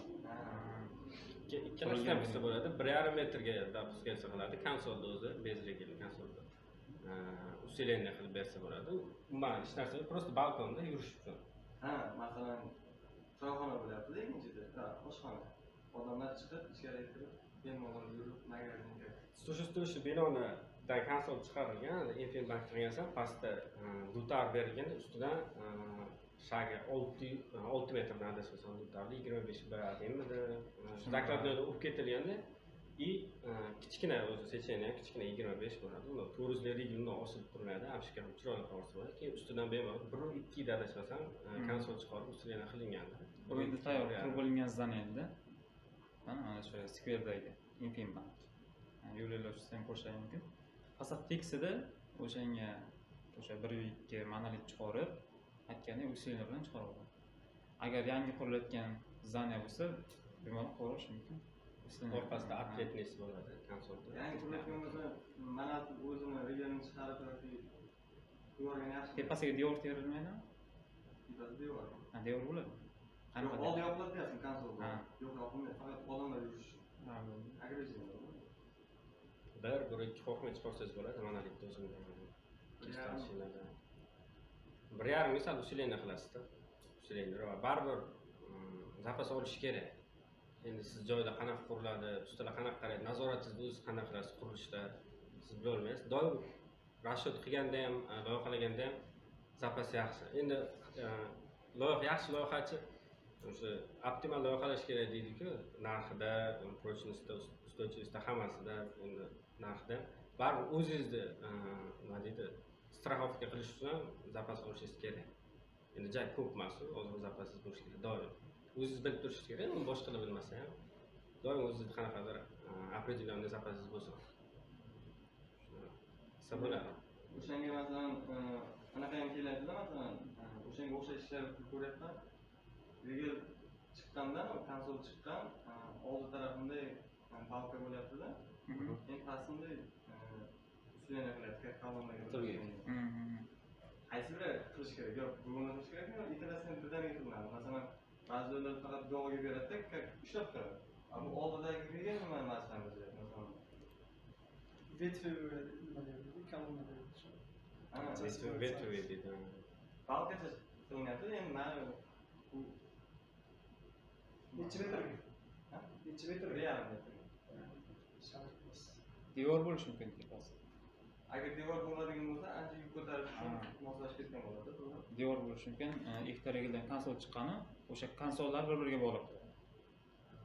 Ikkalasidan qilsa bo'ladi. 1,5 metrga допускаться qiladi. Konsolda o'zi bezregelli konsolda. Усиление qilib bersa bo'ladi. Umuman hech narsa, просто balkonda yurish uchun. Ha, masalan choyxona bo'lyapti-da ikkinchida. Oshxona. Odamlar chiqib, ichkariga kirib, bemalol yurib, magazinga. Shu binonidan konsol chiqarilgan, Infinbank qilgansan, pastda dutar berilgan, ustidan shagi 6 metrdan adashmasam dutarli 25 baradimidi. Zakladnoyda urib ketilganda и kichkina o'zi secheniya kichkina 25 bo'ladi. Uni to'g'rizli rigilni osilib turiladi, amshika ham chiroyli qilsa bo'ladi. Keyin ustidan bemalol 1-2 da adashmasam konsol chiqarib ustidan qilingan. Bu endi tayyor qurib bo'lingan zdaniyalarda. Mana shu skverdagi Infinbank. Yo'l yo'lovchisi ham ko'rishingiz mumkin. Fasad teksida o'shanga o'sha 1-2 monolit chiqarib, aytgandek usilinar bilan chiqaradi. Agar yangi qurilayotgan zdaniya bo'lsa, bemalol qurish mumkin. Orqasida atletnesi bo'ladi konsolda. Yangi qurilayotgan bo'lsa, mana o'zini videoni chiqarib yoki yuborgan yaxshi. Tepasiga devor terilmaydimi? Tepasida devor. Ha, devor bo'ladi. Yo'q, oldi yopiladi deyapsan konsolda. Yo'q, yopilmaydi, faqat odamlar yurishi. Ha, Agressiv. 1-2 qo'rqmay chiqarsangiz bo'ladi, monolitni o'zini. 1,5 misal usilinar qilasizda. Usilinar va baribir zapas olish kerak. Endi siz joyda qanaqa quriladi, ustalar qanaqa qaraydi, nazoratingizni o'zingiz qanaqa qilasiz qurilishda, siz bilolmaysiz. Doim rashyot qilganda ham, loyihalaganda ham zapas yaxshi. Endi yaxshi loyihachi o'sha optimal loyihalash kerak deydi-ku, narxida, прочностьda, ustozchilikda hammasida, endi narxda. Baribir o'zingizni nima deydi, страховка qilish uchun zapas olishingiz kerak. Endi joy ko'p emas, o'ziz zapasingiz bo'lishi kerak doim. O'zingiz bilib turishingiz kerak, uni boshqalar bilmasa ham. Doim o'zingiz qanaqadir определенный zapasingiz bo'lsin. Shuna bo'ladi. O'shanga masalan anaqa ham keladi-da, masalan, o'shanga o'xshash ishlar ko'ryapman. Vigil chiqqandan, konsol chiqqan, oldi tarafida balka bo'lyapti-da. Keyin pastida usilinar qilyapti, kolonnaga turgan. Qaysi biri qilish kerak? Yo'q, buni qilish kerakmi yoki ikkalasidan birdaniga qilinadi? Masalan, ba'zi joylar faqat dog'iga beradi-da, ushlab turadi. Bu oldidagi vigil nima emasdan bizga, masalan. Vetvi nima deydi? Kolonna deydi. Vetvi deydi. Balkacha qilinadi, endi mana bu necha metrga? Necha metrga? 1,5 metr. devor bo'lishi mumkin tepasi. Agar devor bo'ladigan bo'lsa, ancha yuk ko'tarish uchun moslashib ketgan bo'ladi, to'g'ri? Devor bo'lishi mumkin. Ikkita regeldan konsol chiqqani, o'sha konsollar bir-biriga bog'liq.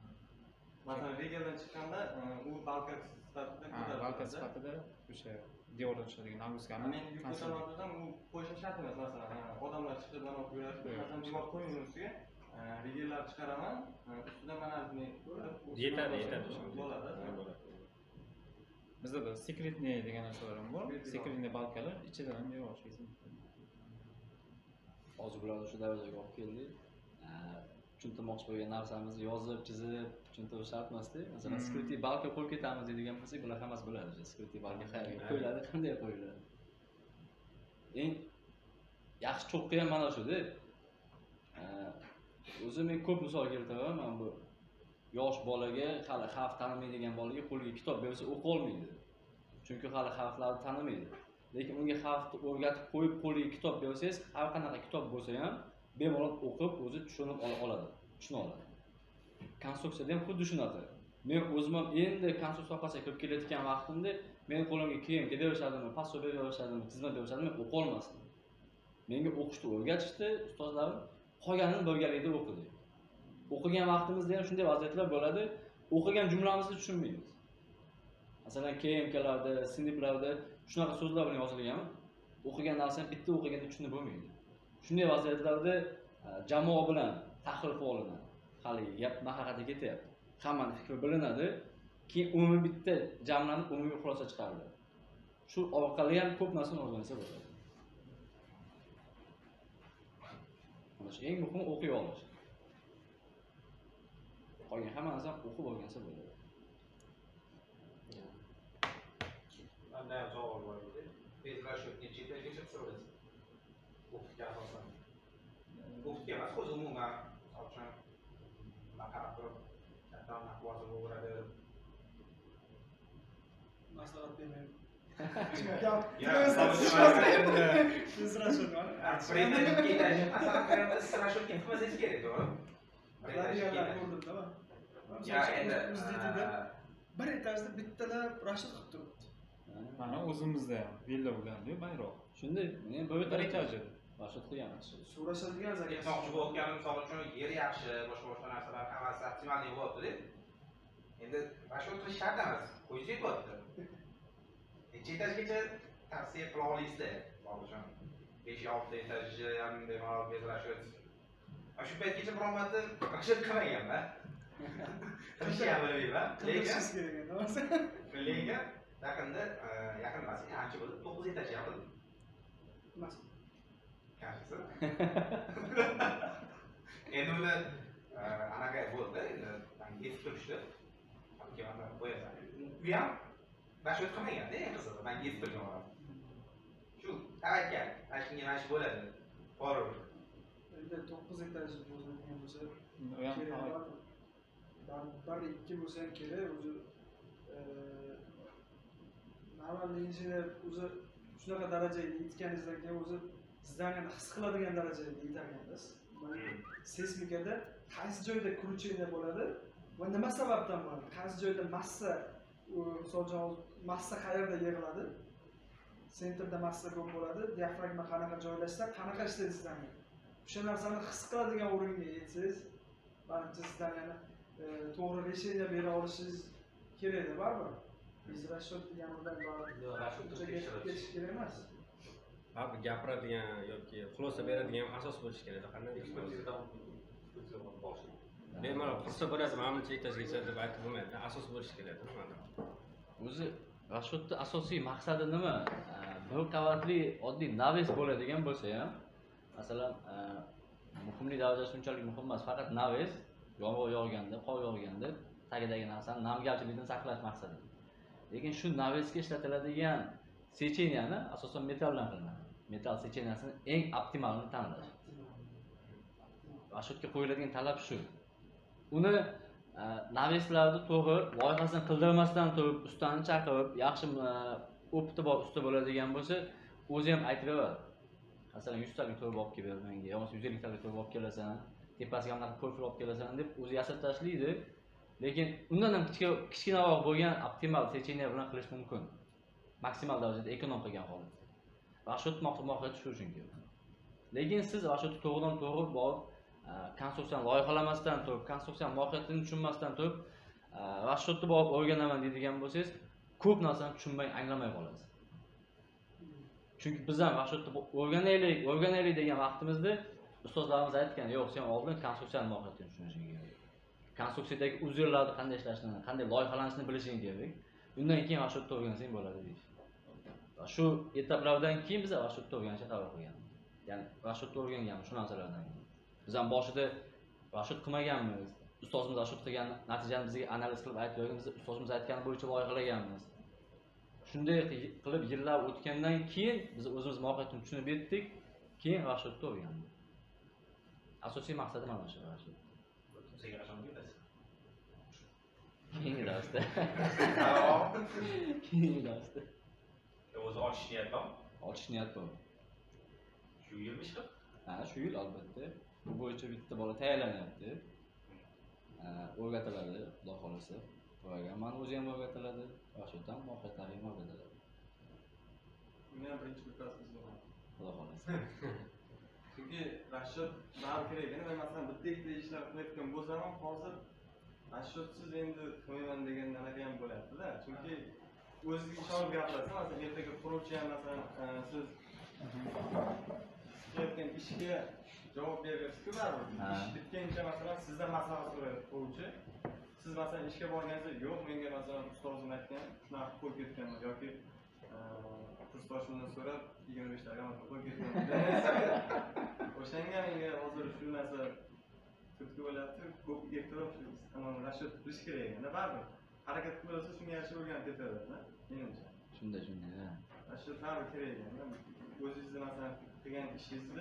Masalan, regeldan chiqqanda u balka sifatida ko'tariladi. Balka sifatida o'sha devorga tushadigan naguzkani Men yuk ko'tarmoqdam, u qo'yishim shart emas masalan. Odamlar chiqib mana olib yuradi. Masalan, devor qo'ying ustiga. Rigellar chiqaraman, ustidan mana buni Yetadi. bo'ladi. bizda da sekretniy degan narsalar ham bor. Sekretniy balkalar ichida ham devor ishlaysiz. Hozir bularni shu darajaga olib keldik. Tushuntirmoqchi bo'lgan narsamiz yozib, chizib, tushuntirish shart emasda. Masalan, skriptiv balka qo'yib ketamiz deydigan bo'lsak, bular hammasi bo'ladi. Skriptiv balka qayerga qo'yiladi, qanday qo'yiladi. Eng yaxshi cho'qqi ham mana shu-da. O'zim men ko'p misol keltiraman. Men bu yosh bolaga, hali harf tanimaydigan bolaga qo'liga kitob bersa o'qiy olmaydi. Chunki hali harflarni tanimaydi. Lekin unga harfni o'rgatib qo'yib qo'liga kitob bersangiz, har qanaqa kitob bo'lsa ham bemalol o'qib, o'zi tushunib oladi. Tushuna oladi. Konstruksiyada ham xuddi shunaqa. Men o'zim ham endi konstruksiya sohasiga kirib kelayotgan vaqtimda men qo'limga kiyim berishadimi, pasober berishadimi, xizmat berishadimi o'qiy olmasdim. Menga o'qishni o'rgatishdi ustozlarim, qolganini birgalikda o'qidik. O'qigan vaqtimizda ham shunday vaziyatlar bo'ladi, o'qigan jumlamizni tushunmaymiz. Masalan, KMKlarda, sinflarda shunaqa so'zlar bilan yozilgan, o'qigan narsani bitta o'qiganda tushunib bo'lmaydi. Shunday vaziyatlarda jamoa bilan tahlil olinadi. Hali gap nahaqada ketyapti. Hammaning fikri bilinadi, keyin umumiy bitta jamlanib umumiy xulosa chiqariladi. Shu orqali ham ko'p narsani o'rgansa bo'ladi. Mana shu eng muhimi o'qiy olish. Qolgan hamma narsani o'qib o'rgansa bo'ladi. Qanday savol bor edi? Bezrashov necha yilgacha so'raysiz? O'qishga asosan. O'qishga emas, o'zi umuman uchun qarab turib, katta naqvosi bo'ladi. Maslahat bermayman. Bir etajda bittalab Rashid qilib turibdi. Mana o'zimizda ham belda bo'ladi bayroq. Shunday, men Bir etajda Rashid qilgan. So'rashadigan zaryad. Aytmoqchi bo'lganim, misol uchun yer yaxshi, boshqa narsalar hammasi optimal bo'lyapti-da. Endi Rashid qilish shart emas, qo'yib yetyapti. Necha etajgacha tavsiya qila olasizda? Misol uchun 5-6 etajni ham bemalol bezrashid. Shu paytgacha biron marta Rashid qilmaganman. Qilishni ham bilmayman. Qilishingiz kerak endi, o'zi. Lekin yaqinda emas, ancha bo'ldi, 9 etaj qildim. Emas. Yaxshisi. Endi uni anaqa bo'ldi, endi yetib turishdi. Hamma qo'yasan. Bu ham Rashid qilmagan-da, eng qizig'i, men yetib turgan. Shu tavakkal, mana shu bo'ladi. Borur. Endi 9 etaj bo'lgan bo'lsa, u ham bir ikki bo'lsa ham kerak, o'zi normal injener o'zi shunaqa darajaga yetganingizdan keyin o'zi zdaniyani his qiladigan darajaga yetarkansiz. Seysmikada qaysi joyda кручение bo'ladi va nima sababdan bo'ladi? Qaysi joyda massa, misoljon massa qayerda yig'iladi? Sentrda massa ko'p bo'ladi, diafragma qanaqa joylashsa, qanaqa ishlaydi zdaniya. O'sha narsani his qiladigan o'ringa yetsangiz, barcha zdaniyani to'g'ri решение bera olishingiz kerak-da, baribir. Bezrashid degan bilan ketish kerak emas. Abi gapiradigan yoki xulosa beradigan asos bo'lishi kerak. Qanday bemalol xulosa beradi, mana buncha etajgacha deb aytib bo'lmaydi. Asos bo'lishi kerak. O'zi Rashidni asosiy maqsadi nima? Bir qavatli oddiy naves bo'ladigan bo'lsa ham, masalan, muhimlik darajasi unchalik muhim emas, faqat naves yomg'ir yog'ganda, qor yog'ganda tagidagi narsani namgarchilikdan saqlash maqsadi. Lekin shu navesga ishlatiladigan secheniyani asosan metaldan qilinadi. Metal secheniyasini eng optimalini tanlash. Rashidga qo'yiladigan talab shu. Uni naveslarni to'g'ri loyihasini qildirmasdan turib, ustani chaqirib, yaxshi opti bor usta bo'ladigan bo'lsa, o'zi ham aytiraveradi. Masalan, 100 talik to'g'ri olib kelib menga, yoki 150 talik to'g'ri olib kelasan, tepasiga ham profil olib kelasan deb o'zi yasab tashlaydi. Lekin undan ham kichkinaroq bo'lgan optimal secheniya bilan qilish mumkin. Maksimal darajada ekonom qilgan holatda. Rashid mohiyati shu chunki. Lekin siz Rashidni to'g'ridan to'g'ri borib, konstruksiyani loyihalamasdan turib, konstruksiya mohiyatini tushunmasdan turib, Rashidni borib o'rganaman deydigan bo'lsangiz, ko'p narsani tushunmay, anglamay qolasiz. Chunki biz ham mana shu yerda o'rganaylik degan vaqtimizda ustozlarimiz aytgan, yo'q, sen oldin konstruksiyani mohiyatini tushunishing kerak. Konstruksiyadagi uzerlarni qanday ishlashini, qanday loyihalanishini bilishing kerak. Undan keyin mana shu yerda o'rgansang bo'ladi deydi. Shu etaplardan keyin biz mana shu yerda o'rganishga qaror qilganmiz. Ya'ni mana shu yerda o'rganganmiz shu narsalardan. Biz ham boshida mana shu qilmaganmiz. Ustozimiz mana shu qilgan natijani bizga analiz qilib aytib bergan, biz ustozimiz aytgani bo'yicha loyihalaganmiz. Shunday qilib yillar o'tgandan keyin biz o'zimiz mohiyatini tushunib yetdik, keyin mana shu yerda o'rgandik. Asosiy maqsadi mana shu. Kimsaga qachon ketasiz? Keyingi darsda. Keyingi darsda. O'zi ochish niyat bormi? Ochish niyat bor. Shu yilmi shu? Ha, shu yil albatta. Bu bo'yicha bitta bola tayyorlanyapti. O'rgatiladi, Xudo xolasa. Mana o'zi ham o'rgatiladi, Rashiddan mohiyatlar ham o'rgatiladi. Meni ham birinchi kursimiz bor. Xudo xolasa. Chunki Rashid baribir kerak. Men masalan bitta ikkita ishlar qilayotgan bo'lsam ham hozir Rashidsiz endi qilmayman degan narsa ham bo'lyapti-da. Chunki o'zingizga ishonib gapirasiz. Masalan, ertaga quruvchi ham masalan siz qilayotgan ishga javob berasiz-ku baribir. Ish bitgancha masalan sizdan maslahat so'raydi quruvchi. Siz masalan ishga borganingizda, yo'q, menga masalan ustozim aytgan, shunaqa qo'yib ketganman yoki kursdoshimdan so'rab 25 ta grammat qo'yib ketganman. O'shanga menga hozir shu narsa turtki bo'lyapti. Ko'p gap turib, Rashid bilish kerak ekan. Baribir harakat qilsa shunga yarasha o'rganib ketadi-da, menimcha. Shunday. Rashid baribir kerak ekan. O'zingizni masalan qilgan ishingizni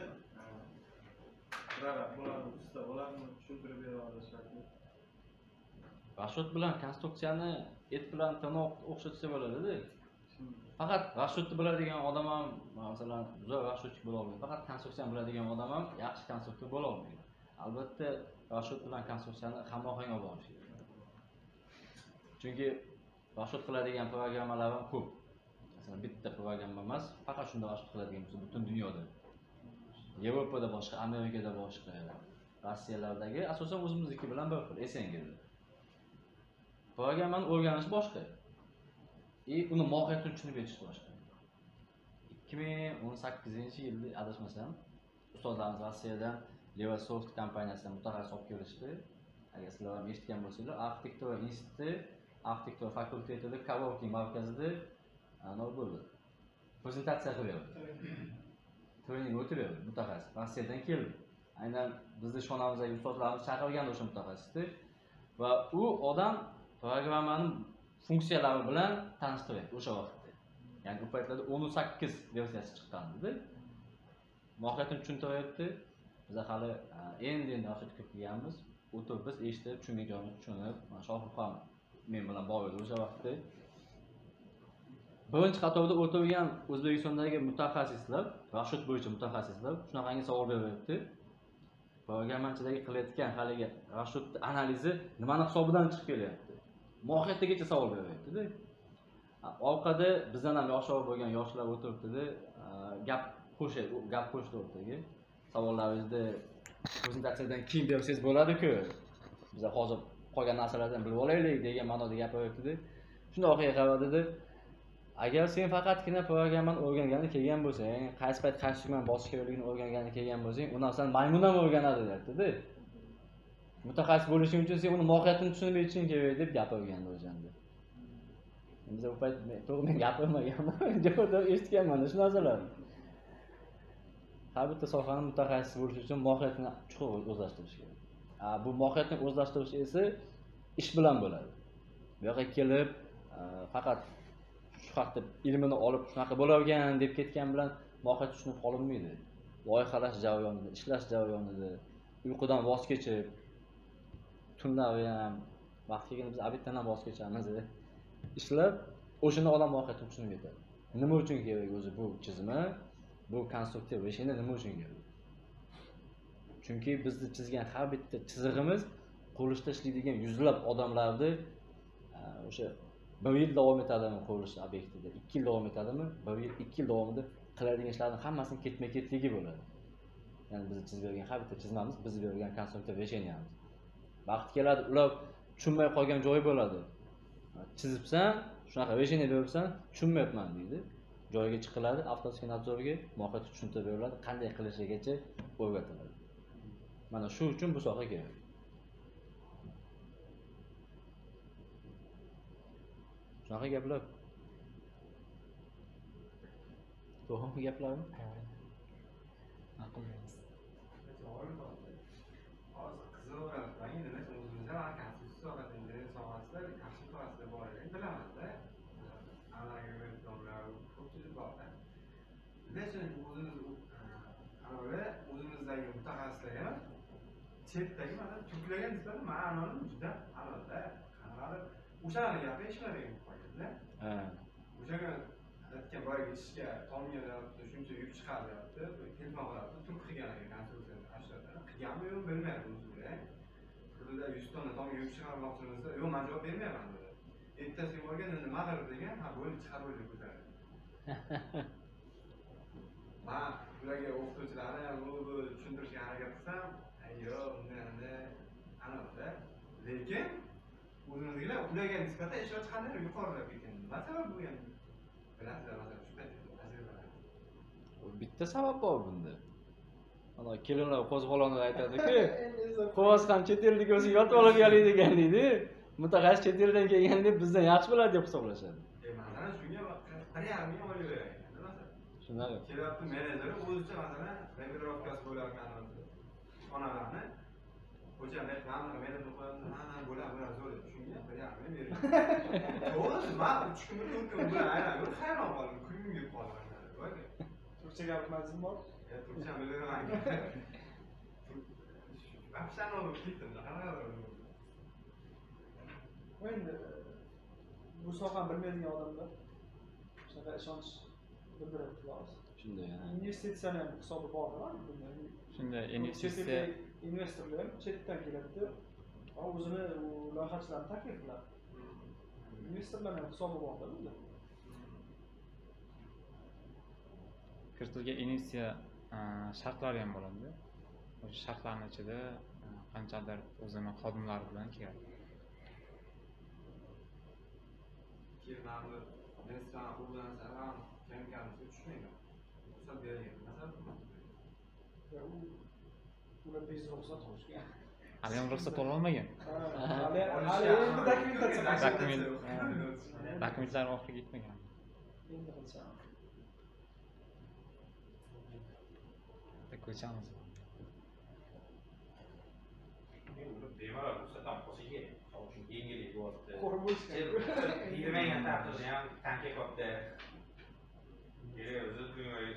bularni usta bo'ladimi tushuntirib bera olishadi. Rashid bilan konstruksiyani et bilan tirnoq o'xshatsa bo'ladi-da. Faqat Rashidni biladigan odam ham masalan zo'r Rashidchi bo'la olmaydi. Faqat konstruksiyani biladigan odam ham yaxshi konstruktor bo'la olmaydi. Albatta Rashid bilan konstruksiyani hamohang olib borish kerak. Chunki Rashid qiladigan programmalar ham ko'p. Masalan, bitta programma emas, faqat shunda Rashid qiladigan bo'lsa butun dunyoda. Yevropada boshqa, Amerikada boshqa, Rossiyalardagi asosan o'zimizniki bilan bir xil, esingizda. Programmani o'rganish boshqa. Uni mohiyatini tushunib yetish boshqa. 2018-yilda adashmasam, ustozlarimiz Rossiyadan Levasoft kompaniyasidan mutaxassis olib kelishdi. Agar sizlar ham eshitgan bo'lsanglar, arxitektura instituti, arxitektura fakultetida coworking markazida nima bo'ldi? Prezentatsiya qildi. Trening o'tib mutaxassis Rossiyadan keldi. Aynan bizni shonamizdagi ustozlarimiz chaqirgan o'sha mutaxassisni va u odam programmaning funksiyalari bilan tanishtiryapti o'sha vaqtda. Ya'ni u paytlarda 18 versiyasi chiqqan edi. Mohiyatini tushuntiryapti. Biz hali endi oxirgi kirganmiz. O'tirib biz eshitib, tushungan joyimizni tushunib, Shohruh ham men bilan bor edi o'sha vaqtda. Birinchi qatorda o'tirgan O'zbekistondagi mutaxassislar, Rashid bo'yicha mutaxassislar shunaqangi savol beryapti. Programmachidagi qilayotgan haligi Rashid analizi nimani hisobidan chiqib kelyapti? Mohiyatigacha savol beryapti-da. Orqada bizdan ham yoshroq bo'lgan yoshlar o'tiribdi-da, gap qo'shdi o'rtaga. Savollaringizni prezentatsiyadan keyin bersangiz bo'ladi-ku. Biz hozir qolgan narsalardan bilib olaylik degan ma'noda gapiryapti-da. Shunda orqaga qaradi-da. Agar sen faqatgina programmani o'rgangani kelgan bo'lsang, qaysi payt qaysi tugmani bosish kerakligini o'rgangani kelgan bo'lsang, uni narsalarni maymun ham o'rganadi deyapti-da. Mutaxassis bo'lishing uchun sen uni mohiyatini tushunib yetishing kerak deb gapirgandi o'shanda. Biz u payt to'g'ri men gapirmaganman, jo'da eshitganman shu narsalarni. Har bitta sohani mutaxassis bo'lish uchun mohiyatni chuqur o'zlashtirish kerak. Bu mohiyatni o'zlashtirish esa ish bilan bo'ladi. Bu yoqqa kelib faqat shu haqda ilmini olib shunaqa bo'larkan deb ketgan bilan mohiyat tushunib qolinmaydi. Loyihalash jarayonida, ishlash jarayonida, uyqudan voz kechib, tunlari ham vaqt kelganda biz obeddan ham voz kechamiz. Ishlab, o'shani odam mohiyatini tushunib yetadi. Nima uchun kerak o'zi bu chizma, bu konstruktiv reshina nima uchun kerak? Chunki bizni chizgan har bitta chizig'imiz qurilishda ishlaydigan yuzlab odamlarni o'sha 1 yil davom etadimi qurilish obyektida, 2 yil davom etadimi? 1 yil, 2 yil davomida qiladigan ishlarning hammasini ketma-ketligi bo'ladi. Ya'ni biz chizib bergan har bitta chizmamiz, biz bergan konstruktiv resheniyamiz. Vaqt keladi, ular tushunmay qolgan joyi bo'ladi. Chizibsan, shunaqa resheniya beribsan, tushunmayapman deydi. joyiga chiqiladi, avtomatik nadzorga mohiyati tushuntirib beriladi, qanday qilishigacha o'rgatiladi. Mana shu uchun bu soha kerak. Shunaqa gaplar. To'g'rimi gaplarmi? Aqllaymiz. Hozir qiziqaveradi. Men endi o'zimizda mana konstitutsiya sohasida, sohasida, kasb sohasida bor ekan, bilamizda. Analizatorlar ko'pchilik borda. Lekin o'zimizdagi mutaxassislar ham chetdagi mana turklarga nisbatan ma'noni juda aniqda. Qanaqa o'shalarni gapi eshitmagan qolganda. O'shaga aytgan boyagi ishga tomgalyapti, shuncha yuk chiqaryapti, telefon qilyapti, turk qilgan ekan konstruksiyani ashyolarni. Qilganmi yo'q bilmayapti o'zimda. Burada 100 tonna tomga yuk chiqarmoqchimiz, yo'q men javob bermayman dedi. Ertasiga borgan nimadir degan, ha bo'ldi chiqarib o'ylab ko'taradi. Men ularga o'qituvchilarni ham bu tushuntirishga harakat qilsam, ayyo, bunday aniqda. Lekin o'zimizdagilar ularga nisbatan ishonch qanday yuqoriroq ekan. Nima sabab bu endi? Bilasizlar, masalan, shu paytda Bitta sabab bor bunda. Mana kelinlar qo'zg'olonda aytadi-ku, qo'voz ham chet ellik o'zi yotib olganlik degan deydi. Mutaxassis chet eldan kelgan deb bizdan yaxshi biladi deb hisoblashadi. Masalan, shunga 1,5 oylik ekan, masalan. Shunaqa. Kelyapti menejer o'zicha masalan, registratsiyasi bo'layotgan onalarni Hocam ben menejer qo'yamiz, ha bo'ladi, zo'r. Shunga 1,5 bering. To'g'ri, men 3 kun 4 kun bilan aylanib hayron qoldim, kunim kelib qoldi. Turkcha gapirmadingizmi bor? Turkcha bilmayman. Afshani olib ketdim, qanaqa Endi bu sohani bilmaydigan odamlar shunaqa ishonch bildiradi xolos. Shunday. Investitsiyani ham hisobi bor-da. Shunday investitsiya investorlar ham chetdan keladi. O'zini loyihachilarni taklif qiladi. Investorlarning ham hisobi bor-da bunda. kiritilgan investitsiya shartlari ham bo'ladi. O'sha shartlarning ichida qanchadir o'zini xodimlari bilan keladi. Firmani investitsiya qo'llansa ham kamkamizga tushmaydi. Ruxsat berilgan. Masalan, ular biz ruxsat olishgan. Hali ham ruxsat ololmagan. Hali endi dokumentatsiya Dokumentlar oxiriga yetmagan. endi qilsam. Ko'chamiz. Bemalol ruxsatdan qolsa uchun yengillik bo'lyapti. Qo'rib bo'lishgan. Bilmagan taqdirda ham tanka katta. O'zi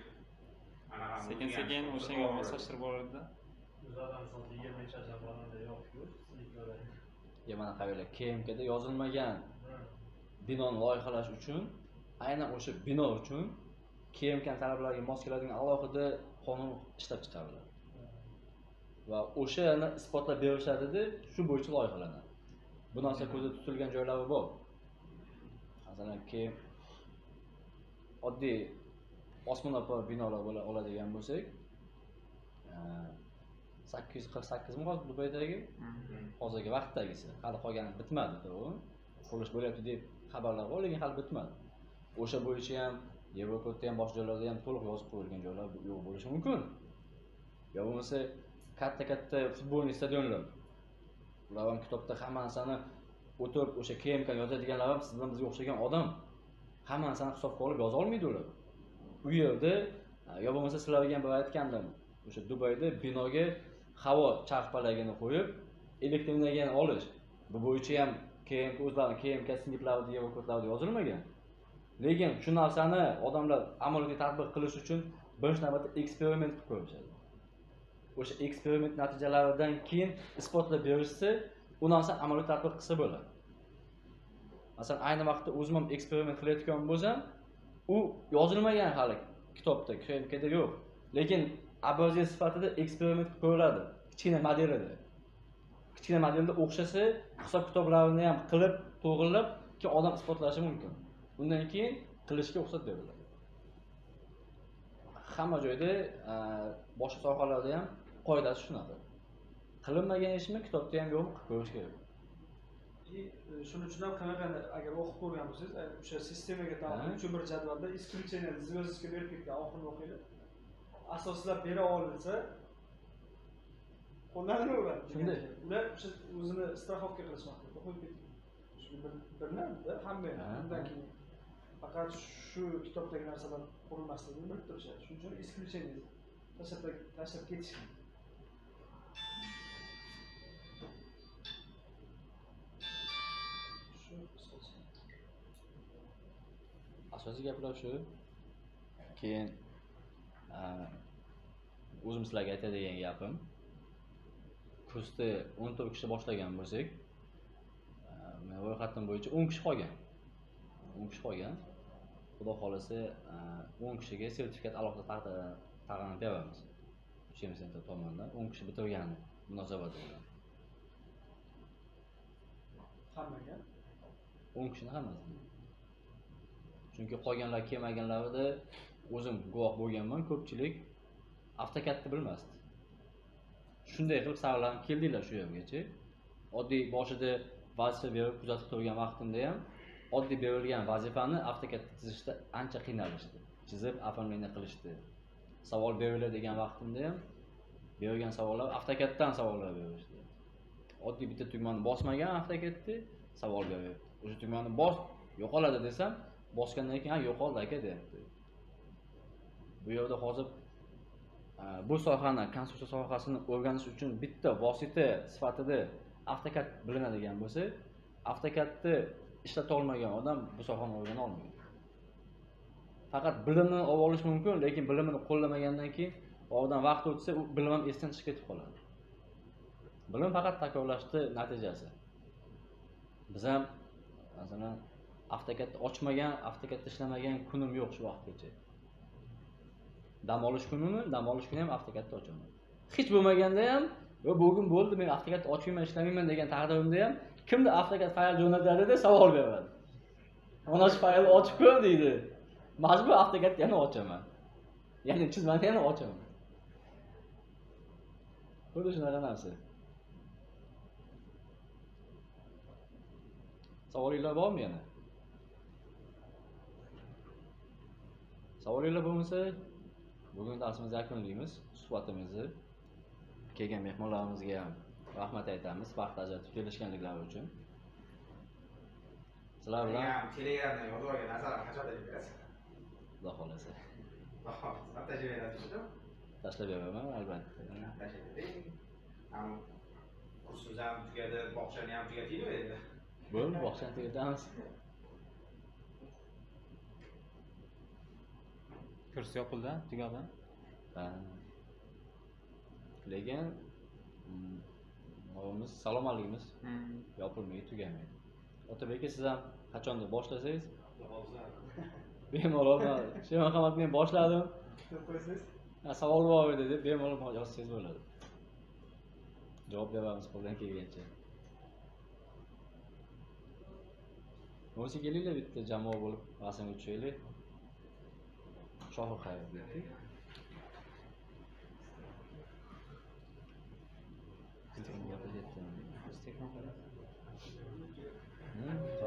Sekin o'shanga moslashtirib boradi-da. Zaten son 20 yaşa falan da yok bu. Ya mana qaranglar, KMKda yozilmagan binoni loyihalash uchun, aynan o'sha bino uchun KMK talablariga mos keladigan alohida qonun ishlab chiqariladi. Va o'shani isbotlab berishadi, shu bo'yicha loyihalanadi. Bu narsa ko'zda tutilgan joylari bor. Masalan, oddiy osmono'par binolar bilan oladigan bo'lsak, 848 mi hozir Dubaydagi? Hozirgi vaqtdagisi. Hali qolgani bitmadi, to'g'rimi? Qurilish bo'lyapti deb xabarlar bor, lekin hali bitmadi. O'sha bo'yicha ham Yevropada ham boshqa joylarda ham to'liq yozib qo'yilgan joylar yo'q bo'lishi mumkin. Yo bo'lmasa katta futbolni stadionlar. Ular ham kitobda hamma narsani o'tirib o'sha KMK yozadiganlar ham siz bilan bizga o'xshagan odam. Hamma narsani hisobga olib yoza olmaydi ular. U yerda yo bo'lmasa sizlarga ham bir aytgandim. O'sha Dubayda binoga havo charxpalagini qo'yib, elektr energiyani olish. Bu bo'yicha ham KMK o'zlarining KMK sinflarida, Yevrokodlarda yozilmagan. Lekin shu narsani odamlar amaliy tatbiq qilish uchun birinchi navbatda eksperiment qilib ko'rishadi. O'sha eksperiment natijalaridan keyin isbotlab berishsa, u narsani amaliy tatbiq qilsa bo'ladi. Masalan, ayni vaqtda o'zim ham eksperiment qilayotgan bo'lsam, u yozilmagan hali kitobda, KMKda yo'q. Lekin abaziy sifatida eksperiment ko'riladi, kichkina modelida. Kichkina modelda o'xshasa, hisob kitoblarini ham qilib, to'g'rilab, keyin odam isbotlashi mumkin. Undan keyin qilishga ruxsat beriladi. Hamma joyda, boshqa sohalarda ham qoidasi shunaqa. Qilinmagan ishni kitobda ham yo'qmi qilib ko'rish kerak. Shuning uchun ham qanaqadir agar o'qib ko'rgan bo'lsangiz, o'sha sistemaga taalluqli bir jadvalda исключение звездочка berib ketgan oxirgi o'qinglar. Asoslar bera olinsa qo'llanaveradi. Shunday. Ular o'sha o'zini страховка qilishmoqda. O'qib ketgan. Shuni bilinadi hamma. Undan keyin faqat shu kitobdagi narsalar qurilmasligini bilib turishadi. Shuning uchun исключение tashlab ketishgan. Asosiy gaplar shu. Keyin o'zim sizlarga aytadigan gapim, kursni 14 kishi boshlagan bo'lsak, men ro'yxatim bo'yicha 10 kishi qolgan. 10 kishi qolgan. Xudo xolasa 10 kishiga sertifikat alohida taqdim beramiz. Uchemiz center tomonidan 10 kishi bitirgan munosabat bilan. Hammaga 10 kishini hammasi. Chunki qolganlar kelmaganlarida o'zim guvoh bo'lganman, ko'pchilik avtokadni bilmasdi. Shunday qilib saralab keldinglar shu yergacha. Oddiy boshida vazifa berib kuzatib turgan vaqtimda ham oddiy berilgan vazifani avtokadda chizishda ancha qiynalishdi. Chizib оформление qilishdi. Savol beriladigan vaqtimda ham berilgan savollar avtokaddan savollar berishdi. Oddiy bitta tugmani bosmagan avtokadda savol beryapti. O'sha tugmani bos, yo'qoladi desam, bosgandan keyin ha yo'qoldi aka deyapti. Bu yerda hozir bu sohani, konstruksiya sohasini o'rganish uchun bitta vosita sifatida avtokad bilinadigan bo'lsa, avtokadni ishlata olmagan odam bu sohani o'rgana olmaydi. Faqat bilimini olib olish mumkin, lekin bilimini qo'llamagandan keyin oradan vaqt o'tsa, u bilim ham esdan chiqib ketib qoladi. Bilim faqat takrorlashning natijasi. Biz ham masalan avtokadni ochmagan, avtokadda ishlamagan kunim yo'q shu vaqtgacha. Dam olish kunimi, dam olish kuni ham avtokadni ochaman. Hech bo'lmaganda ham, "Yo bugun bo'ldi, men avtokadni ochmayman, ishlamayman" degan taqdirimda ham kimdir avtokad fayl jo'natadi deb savol beradi. Mana shu faylni ochib ko'r deydi. Majbur avtokadni yana ochaman. Ya'ni chizmani yana ochaman. Xuddi shunaqa narsa. Savolinglar bormi yana? Savolinglar bo'lmasa, bugun darsimizni yakunlaymiz. Suhbatimizni kelgan mehmonlarimizga ham rahmat aytamiz, vaqt ajratib kelishganliklari uchun. Sizlar bilan Telegramdan yozib olgan narsalarni qachonda berasiz? Xudo xolasa Montaj berasizmi? tashlab beraman albatta. Ham kursimiz ham tugadi, bog'chani ham tugataylik endi. Bo'ldi, bog'chani tugatamiz. Kurs yopildi, tugadi. Lekin nomimiz salomatligimiz yopilmaydi, tugamaydi. Otabek aka, siz ham qachondir boshlasangiz, bemalol Shemarhamat men boshladim. deb qo'ysangiz, Savol bor edi deb bemalol yozsangiz bo'ladi. Javob beramiz qo'ldan kelgancha. Bo'lsa kelinglar bitta jamoa bo'lib rasmga tushaylik. Shohir qayerda deydi? Sizga gapirayapman.